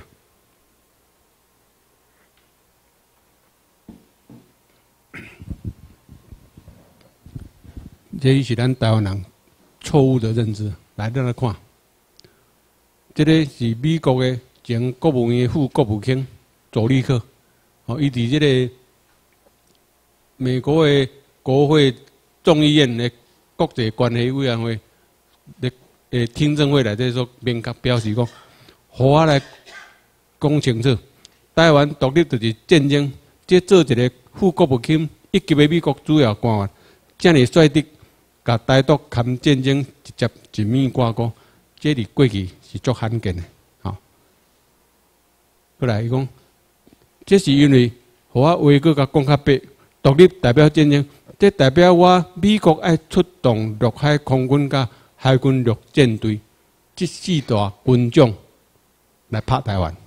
这是咱台湾人错误的认知。来，咱来看，这个是美国的前国务院副国务卿佐利克，哦，伊伫这个美国的国会众议院的国际关系委员会的听证会内底所明确表示讲，互我来讲清楚，台湾独立就是战争。这做一个副国务卿一级的美国主要官员，这么率直，甲台独含战争直接一面挂钩，这伫过去是足罕见的。好，过来伊讲，这是因为互我话搁甲讲较白，独立代表战争，这代表我美国爱出动陆海空军甲海军陆战队，这四大军种来拍台湾。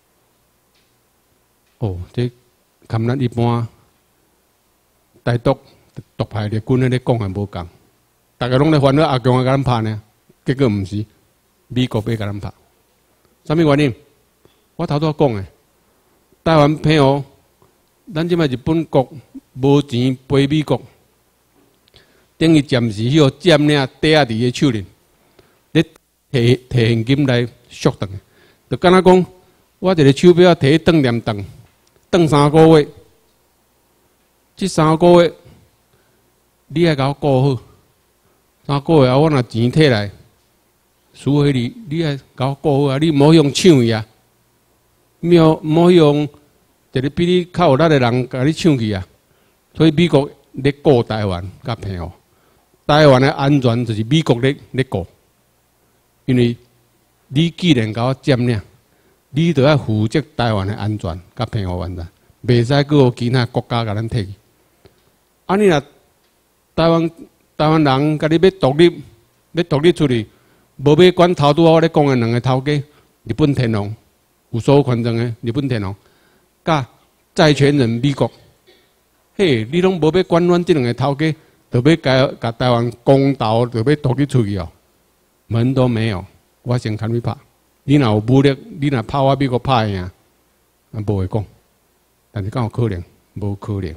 哦，这。跟咱一般台独派的军咧讲的无共，大家拢咧烦恼阿强甲咱拍呢，结果毋是美国要甲咱拍。啥物原因？我头拄讲的，台湾朋友，咱即摆日本国无钱赔美国，等于暂时迄个占领底下伫个手里，咧摕现金来赎回，就敢若讲，我一个手表摕去当念当。等3个月，这3个月你爱甲我顾好。3个月后，我若钱摕来，输回你爱甲我顾好啊！你毋好用抢伊啊！毋好用一个比你较有力的人甲你抢去啊！所以美国咧顾台湾甲朋友，台湾的安全就是美国咧顾，因为你既然甲我占领。你就要负责台湾的安全甲平和完全，袂使佫有其他国家甲咱摕去。啊，你若台湾人甲你要独立出去，无要管头拄我咧讲的两个头家，日本天皇有所有权证的日本天皇，甲债权人美国，嘿，你拢无要管阮这两个头家，就要甲台湾公道，就要独立出去哦，门都没有，我先看你拍。你若有武力，你若拍我美国拍赢，无会讲。但是敢有可能？无可能。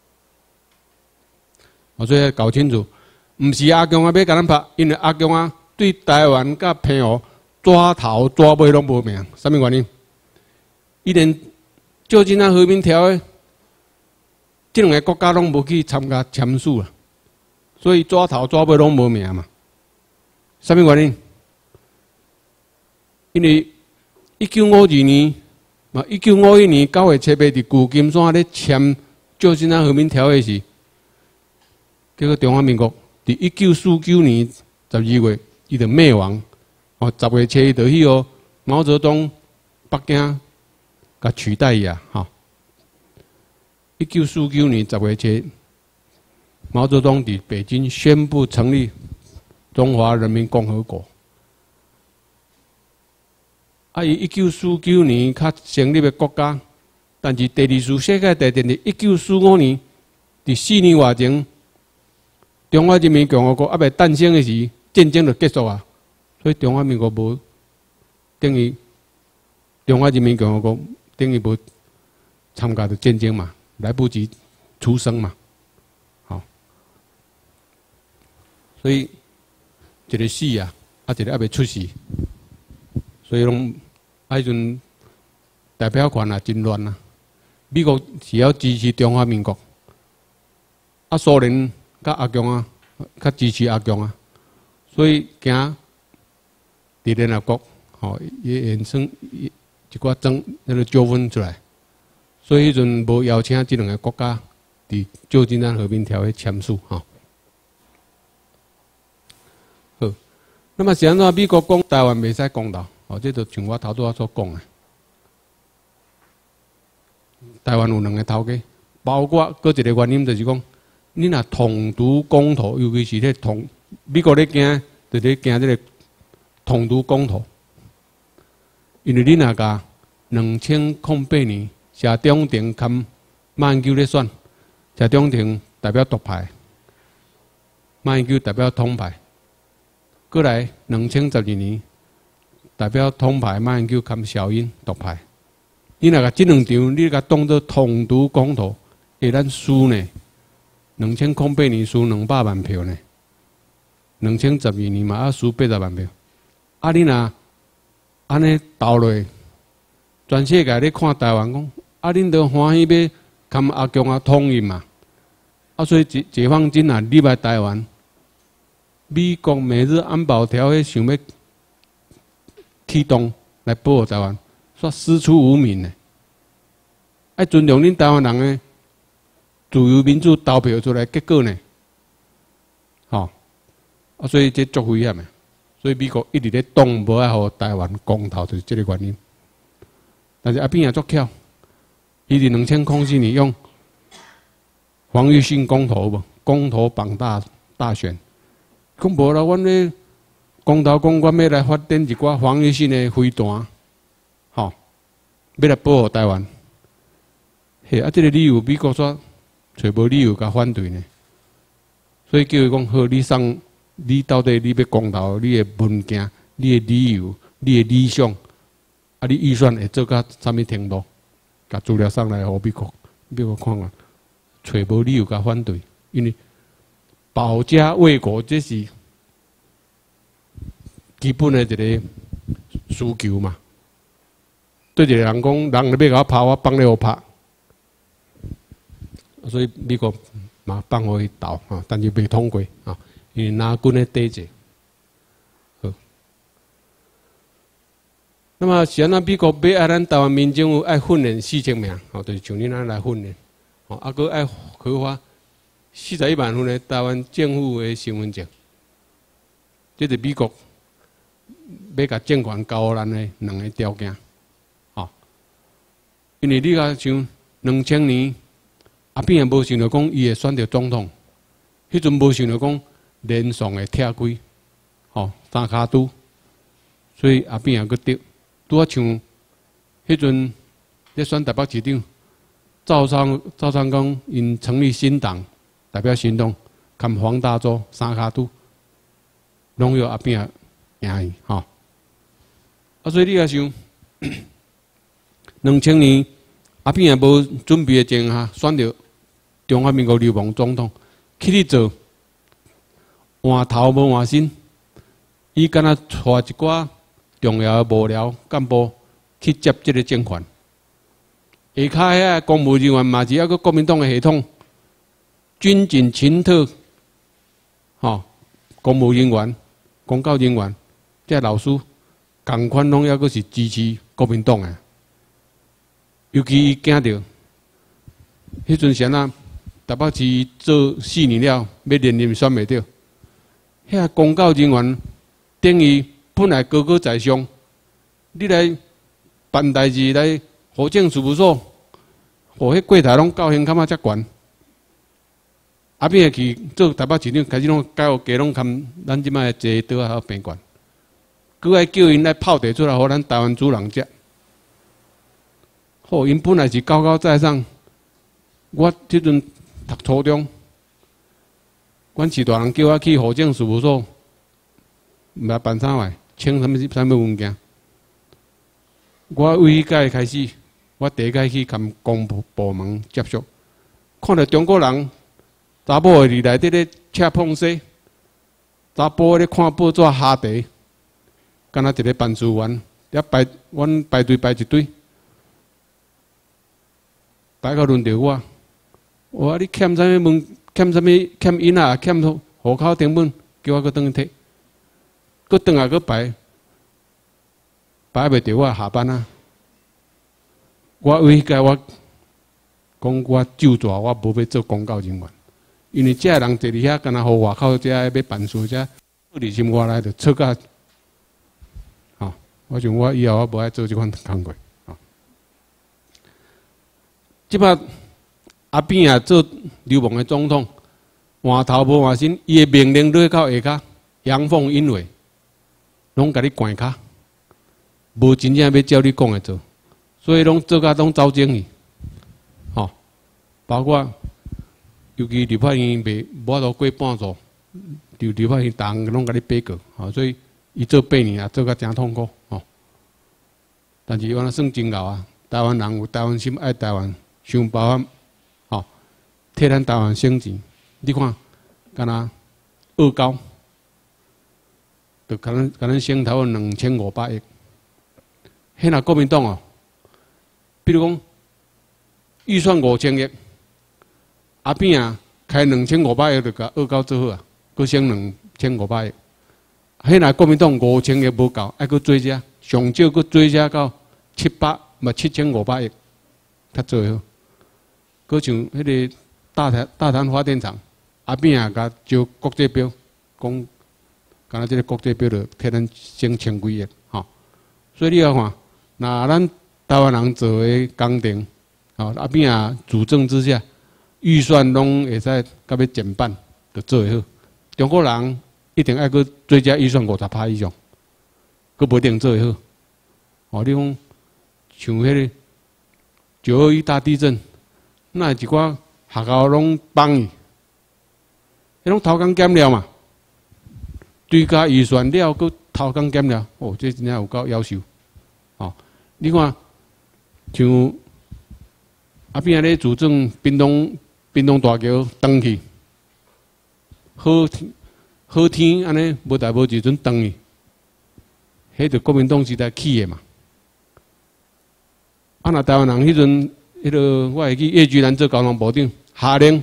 所以搞清楚，毋是阿强要甲咱拍，因为阿强对台湾甲澎湖抓头抓尾拢无命。啥物原因？伊连旧金山和平条约，这两个国家拢无去参加签署啊，所以抓头抓尾拢无命嘛。啥物原因？因为1952年嘛，1951年9月7日伫旧金山咧签旧金山和平条约时，结果中华民国伫1949年12月伊就灭亡。哦，10月7日就去哦，毛泽东北京甲取代伊啊，哈。1949年10月7日，毛泽东伫北京宣布成立中华人民共和国。伊1949年较成立的国家，但是第二次世界大战伫1945年，伫4年外前，中华人民共和国还未诞生的时，战争就结束啊。所以中华民国无等于中华人民共和国等于无参加的战争嘛，来不及出生嘛，好，所以一个死啊，一个还未出世，所以拢。迄阵代表权也真乱啊！美国是要支持中华民国，苏联甲阿强较支持阿强所以惊伫联合国也衍生一寡纠纷出来，所以迄阵无邀请这两个国家伫旧金山和平条约签署好，那么是安怎？美国讲台湾袂使公道。这就像我头拄所讲的，台湾有两个头家，包括搁一个原因就是讲，你若统独公投，尤其是咧美国咧惊，就咧惊这个统独公投，因为你若甲2008年谢中庭含马英九咧选，谢中庭代表独派，马英九代表统派，过来2012年。代表统派马英九含小英独派，你若甲这两场，你甲当作统独公投，咱输呢？2008年输200万票呢，2012年嘛输80万票。你若安尼倒落， 全世界咧看台湾讲，啊，恁都欢喜要跟阿强啊统一嘛，啊，所以解放军啊入来台湾，美国美日安保条约想要启动来保护台湾，煞师出无名呢。爱尊重恁台湾人的自由民主投票出来结果呢，吼，啊，所以这足危险的。所以美国一直咧挡无爱互台湾公投，就是这个原因。但是阿扁也足巧，伊伫2004年用防御性公投无，公投绑大选，讲无啦，阮咧公投讲阮要来发展一寡防御性的飞弹，吼，要来保护台湾。嘿，啊，这个理由美国说找无理由甲反对呢，所以叫伊讲好，你到底你要公投，你的文件、你的理由、你的理想，啊，你预算会做到什么程度？甲资料送来，互美国看看，找无理由甲反对，因为保家卫国这是基本的一个需求嘛。对一个人讲，人要甲我拍，我帮你互拍，所以美国嘛放互伊斗啊，但是未通过啊。因为拿军的底子，好。那么是安那美国要爱咱台湾民众有爱训练4000名，哦，就是像恁安来训练，哦，啊，佮爱核发41万份的台湾政府的身份证，这是美国要甲政权交互咱的两个条件，哦。因为你甲像2000年，阿扁也无想到讲伊会选到总统，迄阵无想到讲。连上的铁轨，吼3卡都，所以阿扁也去得，拄啊像迄阵咧选台北市长，赵三讲因成立新党，代表行动，跟黄大洲3卡都，拢由阿扁赢伊，吼。啊，所以你也想，2000年阿扁也无准备的情况下，选到中华民国流氓总统，去咧做。换头无换身，伊敢若带一寡重要的幕僚干部去接这个政权。下骹遐公务人员嘛是一个国民党的系统，军警情特，吼，公务人员、公教人员，这老师，共款拢抑个是支持国民党的。尤其伊惊着，迄阵时啊，台北市做4年了，要连任选袂着。遐公教人员等于本来高高在上，你来办代志来户政事务所，互迄柜台拢高薪，感觉遮悬。阿扁去做台北市长，开始拢教家拢含咱即摆坐倒还有病馆，佮爱叫因来泡茶出来，互咱台湾主人食。好，因本来是高高在上，我即阵读初中。阮市大人叫我去户政事务所，毋知办啥话，签什么文件。我为迄开始，我第一届去跟公部门接触，看到中国人查某伫内底咧吃碰西，查甫咧看报纸下茶，敢若一个办事员，阮排队排一堆，排到轮到我，我你欠啥物问？欠什么？欠银啊？欠户口成本，叫我去转去摕，搁转来搁排袂着我下班啊！我为迄我讲我就抓我无要做公教人员，因为这人坐伫遐，敢若互外口这要办事这，伫心外内就吵甲，吼！我想我以后我无爱做这款工作，吼！即摆。阿扁也做流氓的总统，换头无换身，伊的命令落到下骹，阳奉阴违，拢甲你关卡，无真正要照你讲的做，所以拢做甲拢走正去，吼，包括尤其立法院袂无法度过半数，就立法院逐项拢甲你背过，吼，所以伊做8年啊，做甲真痛苦，吼。但是我那算真牛啊，台湾人有台湾心，爱台湾，想办法。替咱台湾省钱，你看，敢若恶高，就可能省头2500亿。迄若国民党哦， 比如讲预算5000亿，后边啊开2500亿就甲恶搞做好啊，佮省2500亿。迄来国民党5000亿无够，还佮追加，上少佮追加到7500亿，较做好。佮像迄个大潭发电厂，后边啊甲招国际标，讲，敢若即个国际标就替咱省千几亿，吼。所以你要看，那咱台湾人做的工程，吼，后边啊主政之下，预算拢会使甲要减半，就做会好。中国人一定爱去追加预算50%以上，佮不一定做会好。哦，你讲像迄个921大地震，那一寡学校拢帮伊，迄拢偷工减料嘛，追加预算了，佮偷工减料，哦，这真正有够夭寿。哦，你看像后边咧主政屏东大桥断去，好天安尼无代无志阵断去，迄就国民党时代起的嘛。啊，那台湾人迄阵，迄个我会记叶菊兰做交通部长，下令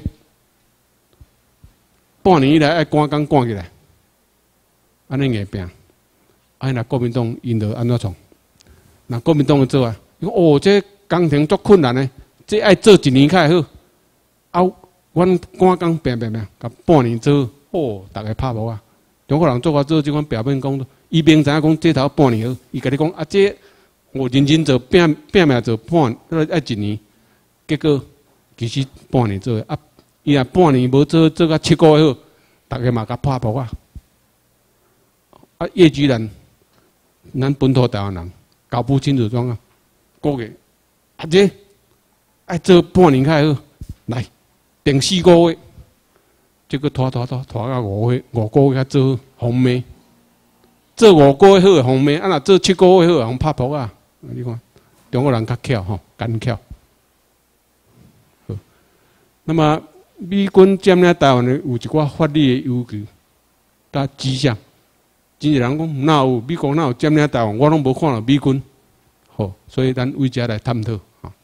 半年以来爱赶工赶起来，安尼硬拼。啊，那国民党因着安怎创？那国民党做啊，哦，这工程足困难的，这爱做1年较好。啊，阮赶工拼，甲半年做，哦，大家拍无啊。中国人做法做即款表面工作，伊明知影讲这头半年好，伊甲你讲啊，这我认真做，拼命做爱1年，结果其实半年做啊，伊若半年无做到7个月好，大家嘛甲拍无啊。啊，叶菊兰，咱本土台湾人。搞不清楚状况，估计啊这爱做半年较好，来定4个月，这个拖到5个月才做红梅，做5个月好红梅，啊若做7个月好，红拍扑啊！你看中国人较巧吼，干巧。好，那么美军占领台湾的有一寡法律的要求，甲迹象。真侪人讲，哪有美国哪有占领台湾？我拢无看到美军。好，所以咱为这来探讨。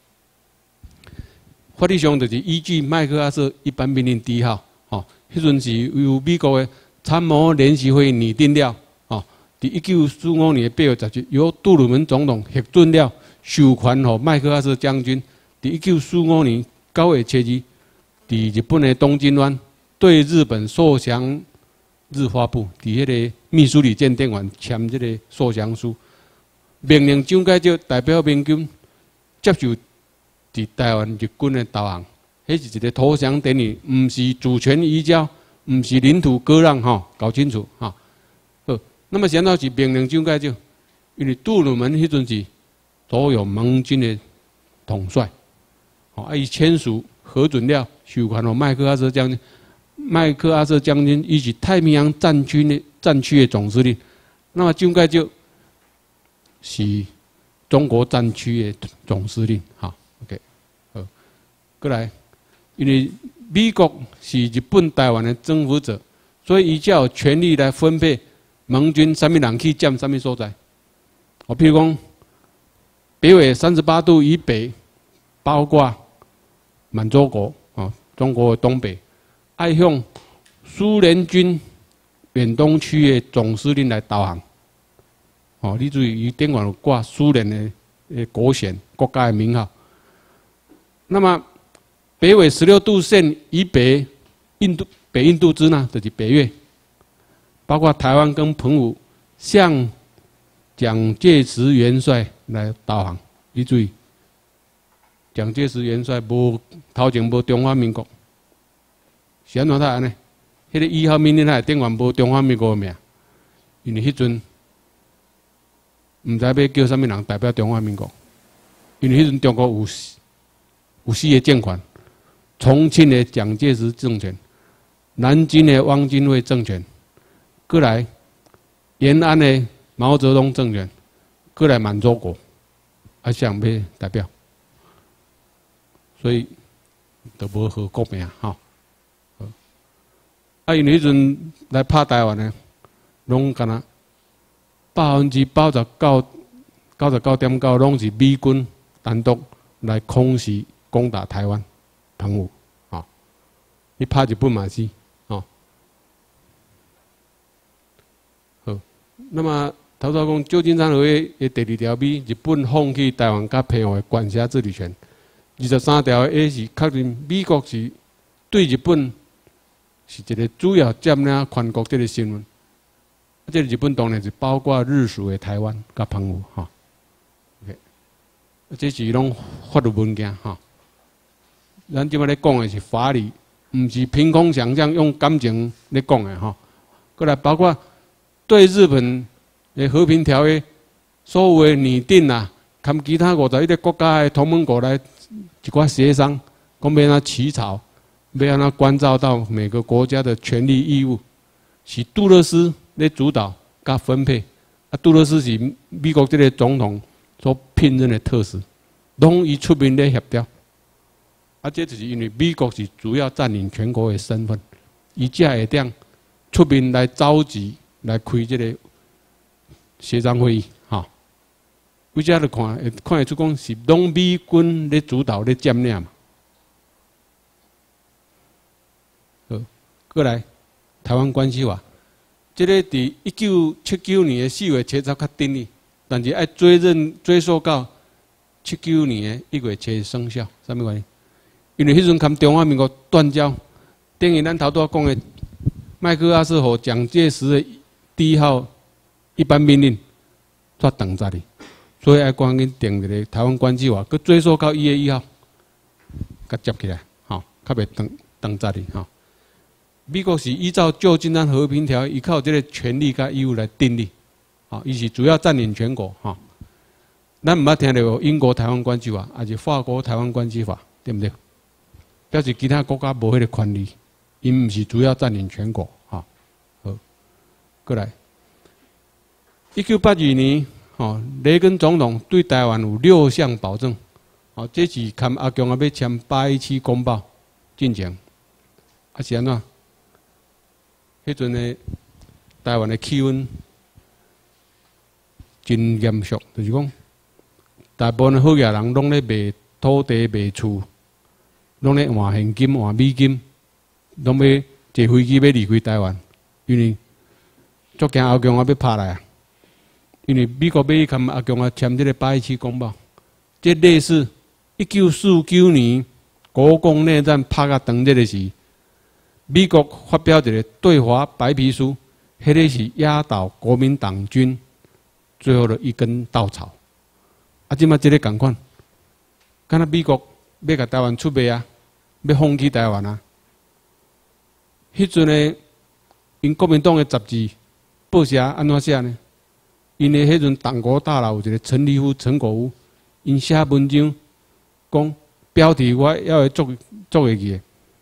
法律上就是依据麦克阿瑟一般命令第1号，迄阵是由美国的参谋联席会拟定了，伫1945年8月17日由杜鲁门总统核准了，授权予麦克阿瑟将军，伫1945年9月7日，伫日本的东京湾对日本受降日发布，伫迄个秘书里鉴定员签这个受降书，命令蒋介石代表民军接受伫台湾日军的投降，迄是一个投降典礼，毋是主权移交，毋是领土割让，搞清楚好，那么现在是命令蒋介石，因为杜鲁门迄阵是所有盟军的统帅，伊签署核准了，授权予麦克阿瑟将军。麦克阿瑟将军以及太平洋战区的总司令，那么蒋介石是中国战区的总司令。好 ，OK， 好，过来，因为美国是日本台湾的征服者，所以伊才有权利来分配盟军什么人去占什么所在。譬如讲，北纬38度以北，包括满洲国中国的东北。爱向苏联军远东区的总司令来导航，你注意，伊顶管有挂苏联的国衔、国家的名号。那么北纬16度线以北，北印度支那就是北越，包括台湾跟澎湖，向蒋介石元帅来导航。你注意，蒋介石元帅头前无中华民国。是安怎他安尼？迄个1号命令内顶完无中华民国的名，因为迄阵毋知要叫啥物人代表中华民国，因为迄阵中国有4个政权：重庆的蒋介石政权、南京的汪精卫政权，过来延安的毛泽东政权，过来满洲国，想要代表，所以都无好国名吼。因为迄阵来拍台湾的，拢敢若99.9%拢是美军单独来空袭攻打台湾、澎湖，啊，你怕日本嘛是，哦，好，那么头先讲旧金山合约的第2条 B， 日本放弃台湾甲澎湖的管辖治理权。23条 A 是确认美国是对日本是一个主要占领全国这个身份。这个日本当然是包括日属的台湾甲澎湖，哈。OK， 这是拢法律文件，哈。咱即摆咧讲的是法理，唔是凭空想象用感情咧讲的，哈。过来包括对日本的和平条约所有的拟定啊，含其他51个国家的同盟国来一寡协商，讲要安怎起草，要安怎关照到每个国家的权利义务，是杜勒斯咧主导甲分配。啊，杜勒斯是美国这个总统所聘任的特使，拢伊出面咧协调。啊，这就是因为美国是主要占领全国的身份，伊才会当出面来召集来开这个协商会议，哈。为遮就看得出讲是拢美军咧主导咧占领嘛。好，过来台湾关系法，这个伫1979年的4月7日较订立，但是要追溯到79年的1月7日生效，啥物原因？因为迄阵跟中华民国断交，等于咱头拄讲的麦克阿瑟和蒋介石的第1号一般命令煞等在哩，所以要赶紧定一个台湾关系法，佮追溯到1月1号，佮接起来，吼，较袂等在哩，吼。美国是依照旧金山和平条约，依靠这个权利甲义务来订立，吼，伊是主要占领全国，吼。咱唔捌听到英国台湾关系法，还是法国台湾关系法，对不对？表示其他国家无迄个权利，因唔是主要占领全国，哈。好，过来，1982年，吼，雷根总统对台湾有6项保证，吼，这是看阿强要签817公报进程，啊是安怎？迄阵的台湾的气温真严肃，就是讲，大部分的好野人拢咧卖土地、卖厝。拢咧换现金、换美金，拢要坐飞机要离开台湾，因为足惊阿强要拍来啊！因为美国要去跟阿强签这个817公报，这类似1949年国共内战拍甲长这个时，美国发表一个对华白皮书，迄个是压倒国民党军最后的一根稻草。啊，即马这个共款，敢若美国要甲台湾出卖啊！要放弃台湾啊！迄阵呢，因国民党的杂志报社安怎写呢？因为迄阵党国大楼有一个陈立夫、陈果夫，因写文章讲标题我要会做下去，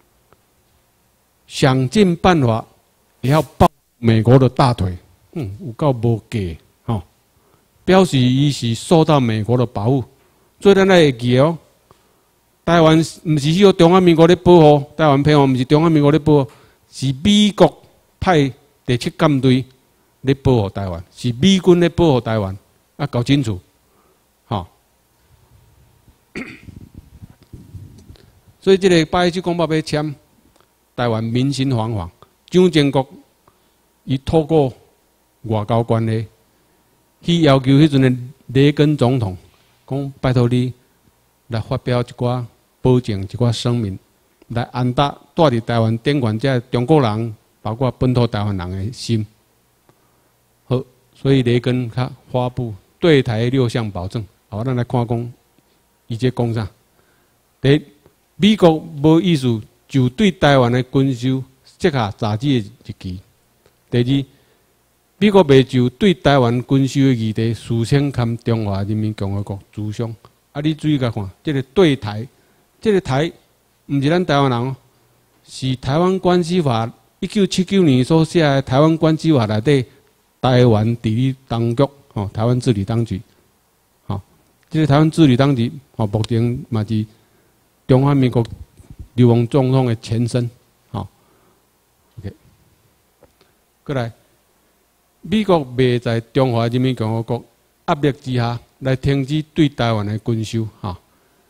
想尽办法也要抱美国的大腿，有够无价吼！表示伊是受到美国的保护，所以咱来会记哦。台湾唔是由中华民国咧保护，台湾澎湖唔是中华民国咧保护，是美国派第7舰队咧保护台湾，是美军咧保护台湾，啊，搞清楚，吼。所以这个817公报要签，台湾民心惶惶，蒋经国伊透过外交关系去要求迄阵的雷根总统，讲拜托你来发表一寡保证、一寡声明，来安搭住伫台湾顶悬这中国人，包括本土台湾人的心。好，所以雷根他发布对台6项保证。好，咱来看讲，伊这讲啥？第一，美国无意思就对台湾的军售设下暂止的日期。第二，美国未就对台湾军售的议题事先跟中华人民共和国主商。啊，你注意甲看，这个对台，这个台，唔是咱台湾人哦，是台湾关系法1979年所写的台湾关系法内底台湾治理当局，吼，台湾治理当局，吼，这个台湾治理当局，吼，目前嘛是中华民国流亡总统的前身，吼 ，OK， 过来，美国未在中华人民共和国压力之下来停止对台湾的军售，哈，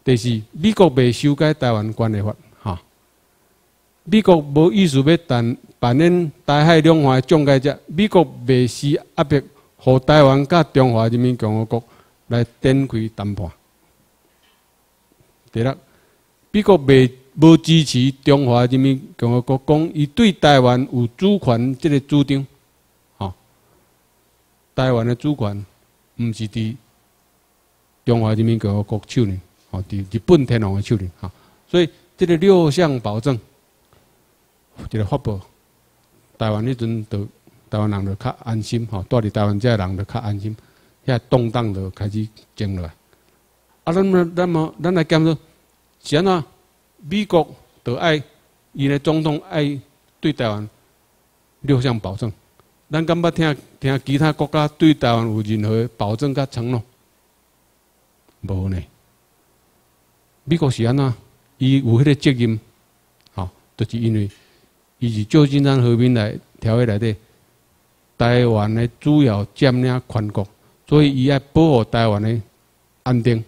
第四，美国未修改台湾关系法，哈。美国无意思要扮演台海两岸的中介者，美国未施压迫，互台湾甲中华人民共和国来展开谈判。第六，美国无支持中华人民共和国讲伊对台湾有主权这个主张，吼。台湾的主权毋是伫中华人民共和国手里，吼，伫日本天皇的手里，吼。所以这个6项保证，这个发布，台湾迄阵就台湾人就较安心，吼，住伫台湾这人就较安心，遐动荡就开始静落来。啊，咱来检讨，是安怎？美国就爱伊的总统爱对台湾6项保证，咱敢捌听其他国家对台湾有任何保证甲承诺？无呢。美国是安怎？伊有迄个责任，吼，就是因为伊是旧金山和平条约内底台湾的主要占领权国，所以伊爱保护台湾的安定。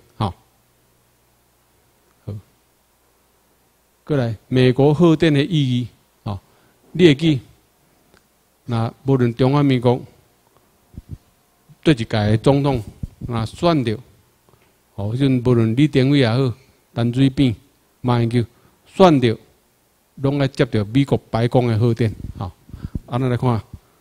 过来，美国核电的意义，啊，你会记？那无论中华民国对一届总统，那选着，哦，迄阵无论李登辉也好，陈水扁、马英九选着，拢爱接着美国白宫的核电，啊，安尼来看，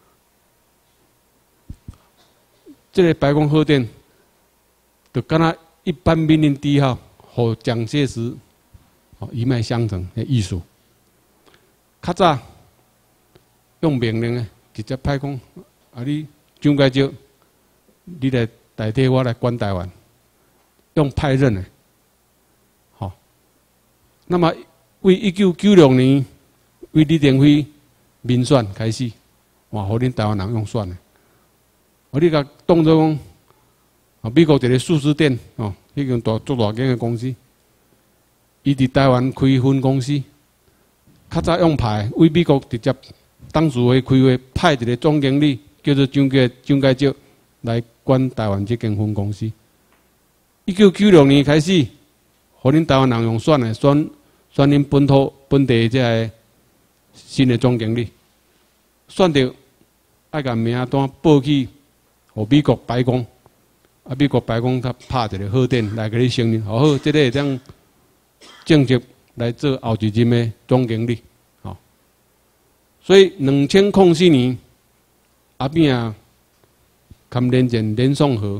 这个白宫核电，就敢若一般命令第一号，和蒋介石。一脉相承的意思。较早用命令的，直接派讲啊，你蒋介石，你来代替我来管台湾，用派任的。好，那么为1996年为李登辉民选开始，哇，互恁台湾人用选的。你甲当作讲，啊，美国一个数字店哦，迄间做大间的公司。伊伫台湾开分公司，较早用派为美国直接董事会开会派一个总经理，叫做蒋介石来管台湾这间分公司。1996年开始，互恁台湾人用选的选恁本地这个新的总经理，选着爱甲名单报去，互美国白宫，啊，美国白宫他拍一个贺电来给你承认，好，这个会当。正式来做后一任的总经理，好，所以2004年，阿扁啊，含连战连宋河，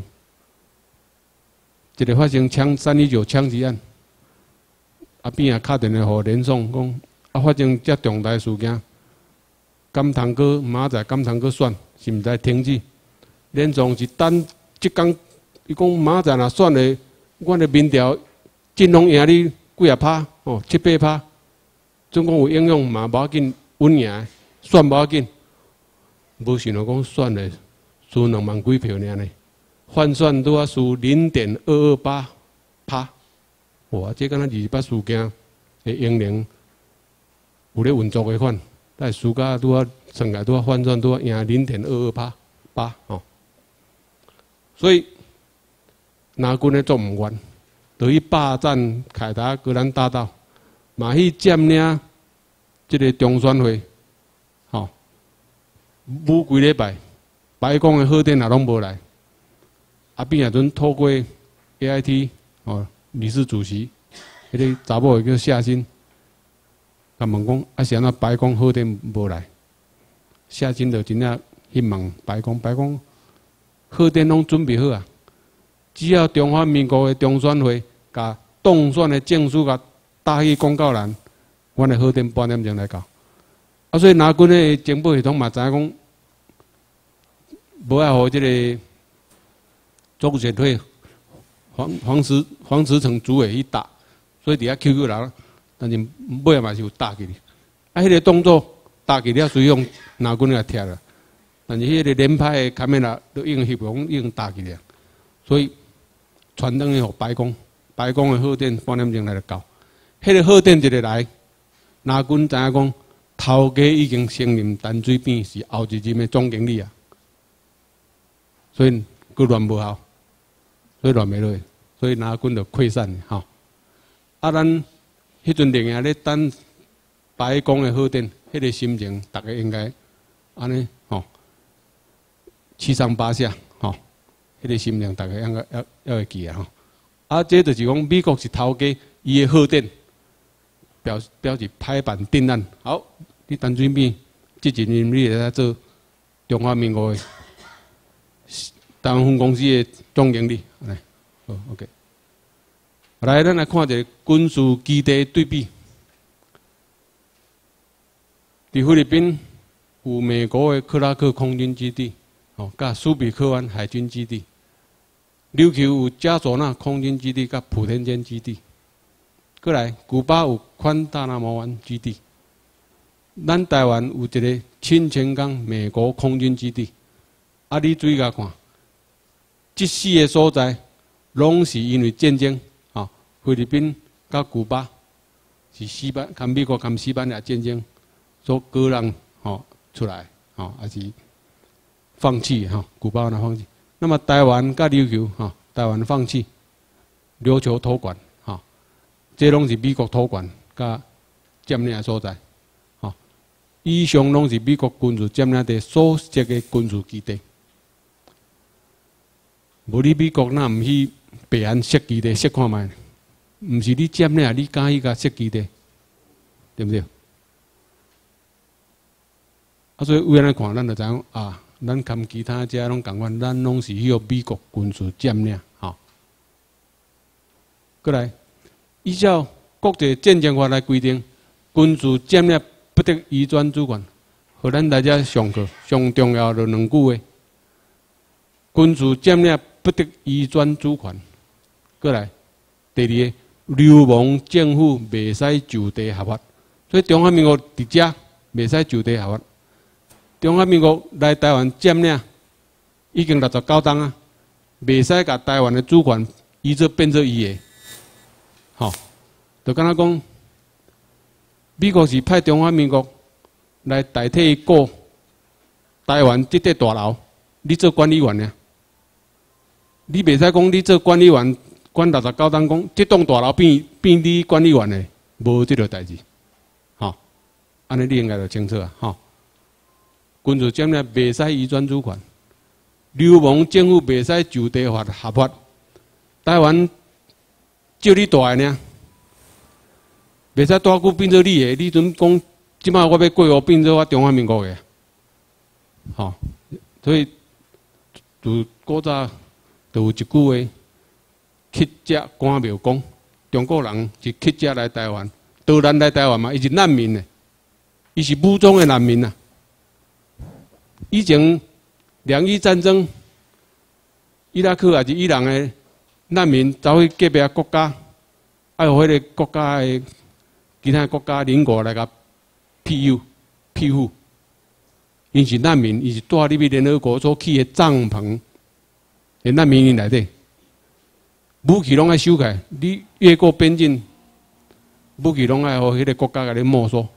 一个发生319枪击案，阿扁啊打电话给连宋讲，啊发生这重大事件，敢通过明仔敢通过选，是毋知停止？连宋是等即天，伊讲明仔若选的，阮的民调尽拢赢你。几啊趴哦，7、8趴，总共有影响嘛，无要紧，稳赢，选无要紧。无想到讲选的输2万几票尔呢，换算拄啊输0.228%，哇！这敢若28事件的英灵有咧运作的款，但输甲拄啊算起拄啊换算拄啊赢0.228%哦。所以拿军的做唔完。就去霸占凯达格兰大道，嘛去占领这个中选会，吼，无几礼拜，白宫的核电也拢无来。阿扁也阵透过 AIT 哦理事主席，迄个查某叫夏新，甲问讲啊是安怎白宫核电无来？夏新就真正去问白宫核电拢准备好啊。只要中华民国的中选会甲当选的证书甲打去公告栏，阮的核电半点钟来到。啊，所以拿军的情报系统嘛知影讲，无爱互这个中选会黄石城主委去打，所以伫遐 QQ 人，但是尾嘛是有打去哩。啊，迄个动作打去了，随用拿军来贴了，但是迄个连派的卡梅拉都已经翕讲已经打去了，所以。传等于互白宫的核电半点钟来就到，迄个核电一个来，拿军知影讲头家已经承认陈水扁是后一任的总经理啊，所以佫乱无效，所以乱袂落，所以拿军就溃散吼。 啊，咱迄阵另外咧等白宫的核电，迄个心情，大家应该安尼吼，七上八下吼，迄个心情大家应该要会记啊吼。啊，这就是讲美国是头家，伊的核电表示拍板定案。好，你陈水扁这一任你来做中华民国的台湾分公司的总经理，来，好 ，OK。来，咱来看一个军事基地对比。伫菲律宾有美国的克拉克空军基地，哦，甲苏比克湾海军基地。琉球有加索纳空军基地、甲普天间基地，过来古巴有宽大那摩湾基地，咱台湾有一个清泉岗美国空军基地。啊，你注意甲看，这四个所在，拢是因为战争，啊，菲律宾甲古巴是跟美国跟西班牙战争所割让，出来，还是放弃，古巴那放弃。那么台湾甲琉球，台湾放弃琉球托管，这拢是美国托管甲占领的所在，以上拢是美国军事占领地所设的军事基地。无你美国哪唔去北岸设基地设看卖？唔是你占领，你敢去甲设基地，对不对？所以有安尼看，咱就知影啊。咱跟其他家拢共款，咱拢是迄个美国军事占领，过来，依照国际战争法来规定，军事占领不得移转主权。互咱大家上课上重要的两句话：军事占领不得移转主权。过来，第二个，流亡政府袂使就地合法。所以中华民国伫遮袂使就地合法。中华民国来台湾占领已经69冬啊，袂使甲台湾的主权变做伊的，就敢若讲，美国是派中华民国来代替顾台湾这块大楼，你做管理员呀？你袂使讲你做管理员管69冬，讲这栋大楼变你管理员的，无这个代志，安尼你应该就清楚啊，军事占领袂使移转主权，流亡政府袂使就地合法。台湾就你大个呢，袂使大久变做你的。你阵讲，即摆我要过户变做我中华民国的，所以自古早就有一句话：乞者官庙讲，中国人是乞者来台湾，逃难来台湾嘛，伊是难民呢，伊是武装的难民呐。以前两伊战争，伊拉克也是伊朗的难民走去隔壁国家，爱互迄个国家的其他国家邻国来甲庇护。因是难民，伊是住入去联合国所起的帐篷的难民营内底，武器拢爱收起来，你越过边境，武器拢爱互迄个国家甲你没收。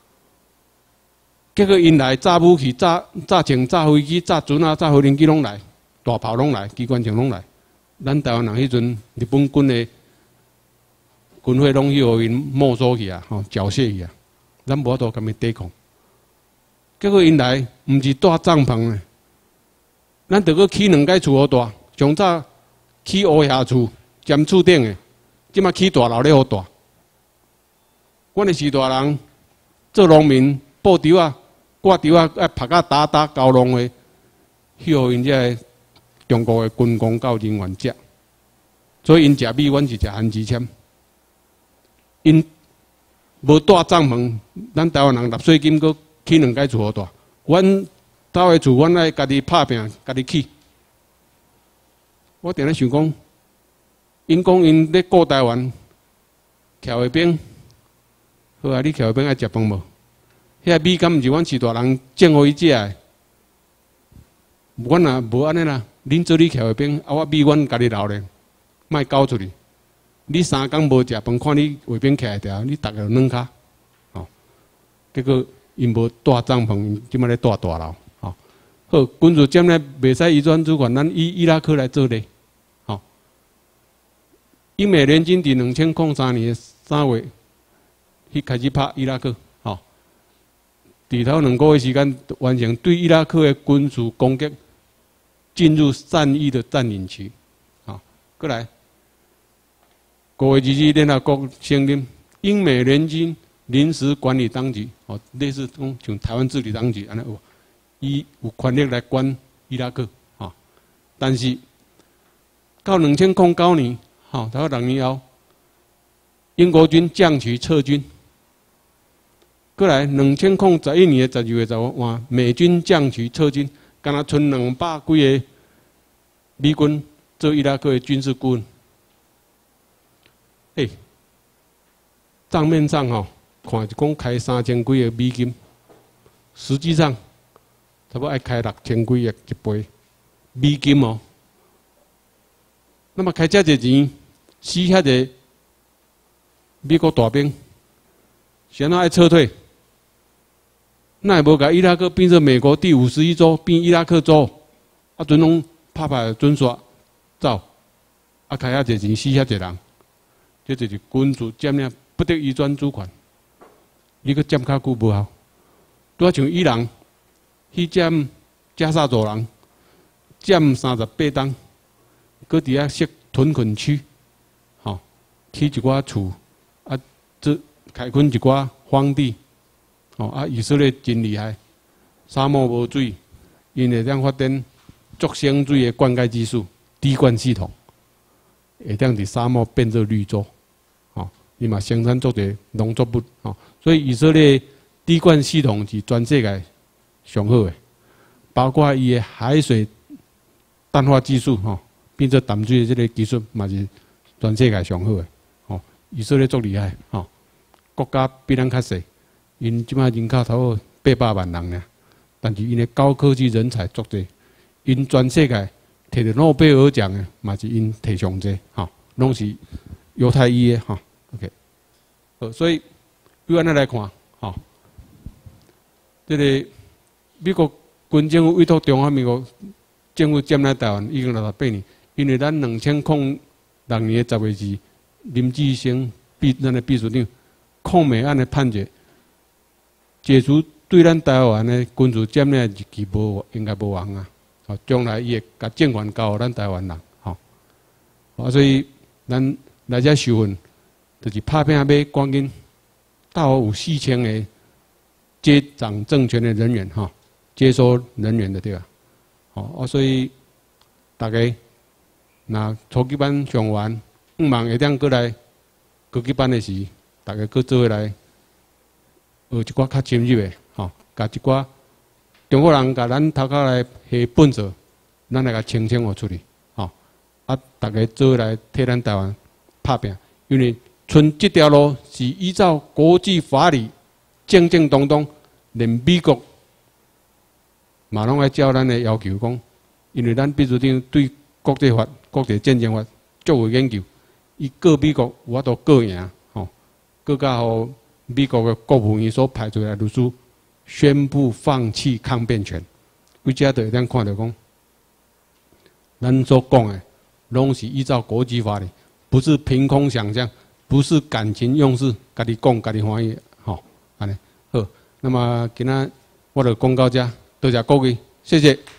结果因来炸武器、炸艇、炸飞机、炸船啊、炸无人机拢来，大炮拢来，机关枪拢来。咱台湾人迄阵日本军的军火拢去互因没收去啊，缴械去啊，咱无法度甲伊抵抗。结果因来毋是住帐篷的，咱着搁起2间厝好大，上早起乌鸦厝、尖厝顶的，即马起大楼咧好大。阮的是大人做农民，布条啊。挂条啊，爱拍啊打交弄的，许因这中国的军工教人员食，所以因食米，阮是食番薯签。因无住帐篷，咱台湾人纳税金搁起2间厝好大。阮兜的厝，阮爱家己拍拼，家己起。我定咧想讲，因讲因咧顾台湾，徛卫兵，好啊，你徛卫兵爱食饭无？遐米敢毋是阮市大人种互伊食的？阮也无安尼啦。恁做你徛卫兵，我米阮家己留咧，莫交出去。你3工无食饭，看你卫兵徛条，你逐个软骹。结果因无住帐篷，因即摆咧住大楼。好，军事占领袂使移转主权，咱以伊拉克来做例。英美联军伫2003年 3月去开始拍伊拉克，吼，伫头2个月时间完成对伊拉克的军事攻击，进入善意的占领期，好，过来，5月22日联合国承认英美联军临时管理当局，哦，类似像台湾治理当局安尼有，伊有权力来管伊拉克，啊，但是到2009年，吼，大概6年后，英国军降旗撤军。过来2011年12月15日，哇，美军降旗撤军，敢若剩200几个美军做伊拉克的军事顾问。账面上吼，看是讲开3000几个美金，实际上差不多要开6000几个一倍美金哦。那么开这个钱，死遐个美国大兵，谁那爱撤退？那也无甲伊拉克变成美国第51州变伊拉克州，啊，准拢拍准煞走，啊，开遐侪钱死遐侪人，这就是君主占领不得移转主权，你个占较久无效。拄啊像伊朗去占加沙走廊，占38档，搁伫遐设屯垦区，吼，起一寡厝，啊，这开垦一寡荒地。哦啊！以色列真厉害，沙漠无水，因会当发展足生水的灌溉技术、滴灌系统，会当伫沙漠变做绿洲。哦，伊嘛生产足侪农作物。哦，所以以色列滴灌系统是全世界上好的，包括伊的海水淡化技术，吼，变做淡水的这个技术嘛是全世界上好的。哦，以色列足厉害，吼，国家比咱较细。因即摆人口差不多800万人呢，但是因的高科技人才足侪，因全世界摕着诺贝尔奖的嘛是因摕上侪，吼，拢是犹太裔的，吼 ，OK， 好，所以由安尼来看，吼，这个美国军政府委托中华民国政府占领台湾已经68年，因为咱2006年10月时，林志升咱的秘书长抗美案的判决。解除对咱台湾的军事占领日期应该无亡啊！哦，将来伊会甲政权交予咱台湾人，吼，啊，所以咱来遮受训，就是拍拼要赶紧大约有4000个接掌政权的人员，哈，接收人员的对吧？哦，啊，所以大家那初级班上完，望下当过来高级班的时，大家搁做伙来。学一寡较深入的，吼，甲一寡中国人甲咱头壳来下本事，咱来甲清清互出去，吼，啊，大家做来替咱台湾拍拼，因为剩这条路是依照国际法理正正当当，连美国嘛拢爱照咱的要求讲，因为咱秘书长对国际法、国际战争法足有研究，伊告美国有法度告赢，吼，告甲互。美国的国务院所派出来律师宣布放弃抗辩权，为遮就会当看到讲，咱所讲的拢是依照国际法理，不是凭空想象，不是感情用事，家己讲家己欢喜，吼，安尼好。那么今仔我就讲到这，多谢各位，谢谢。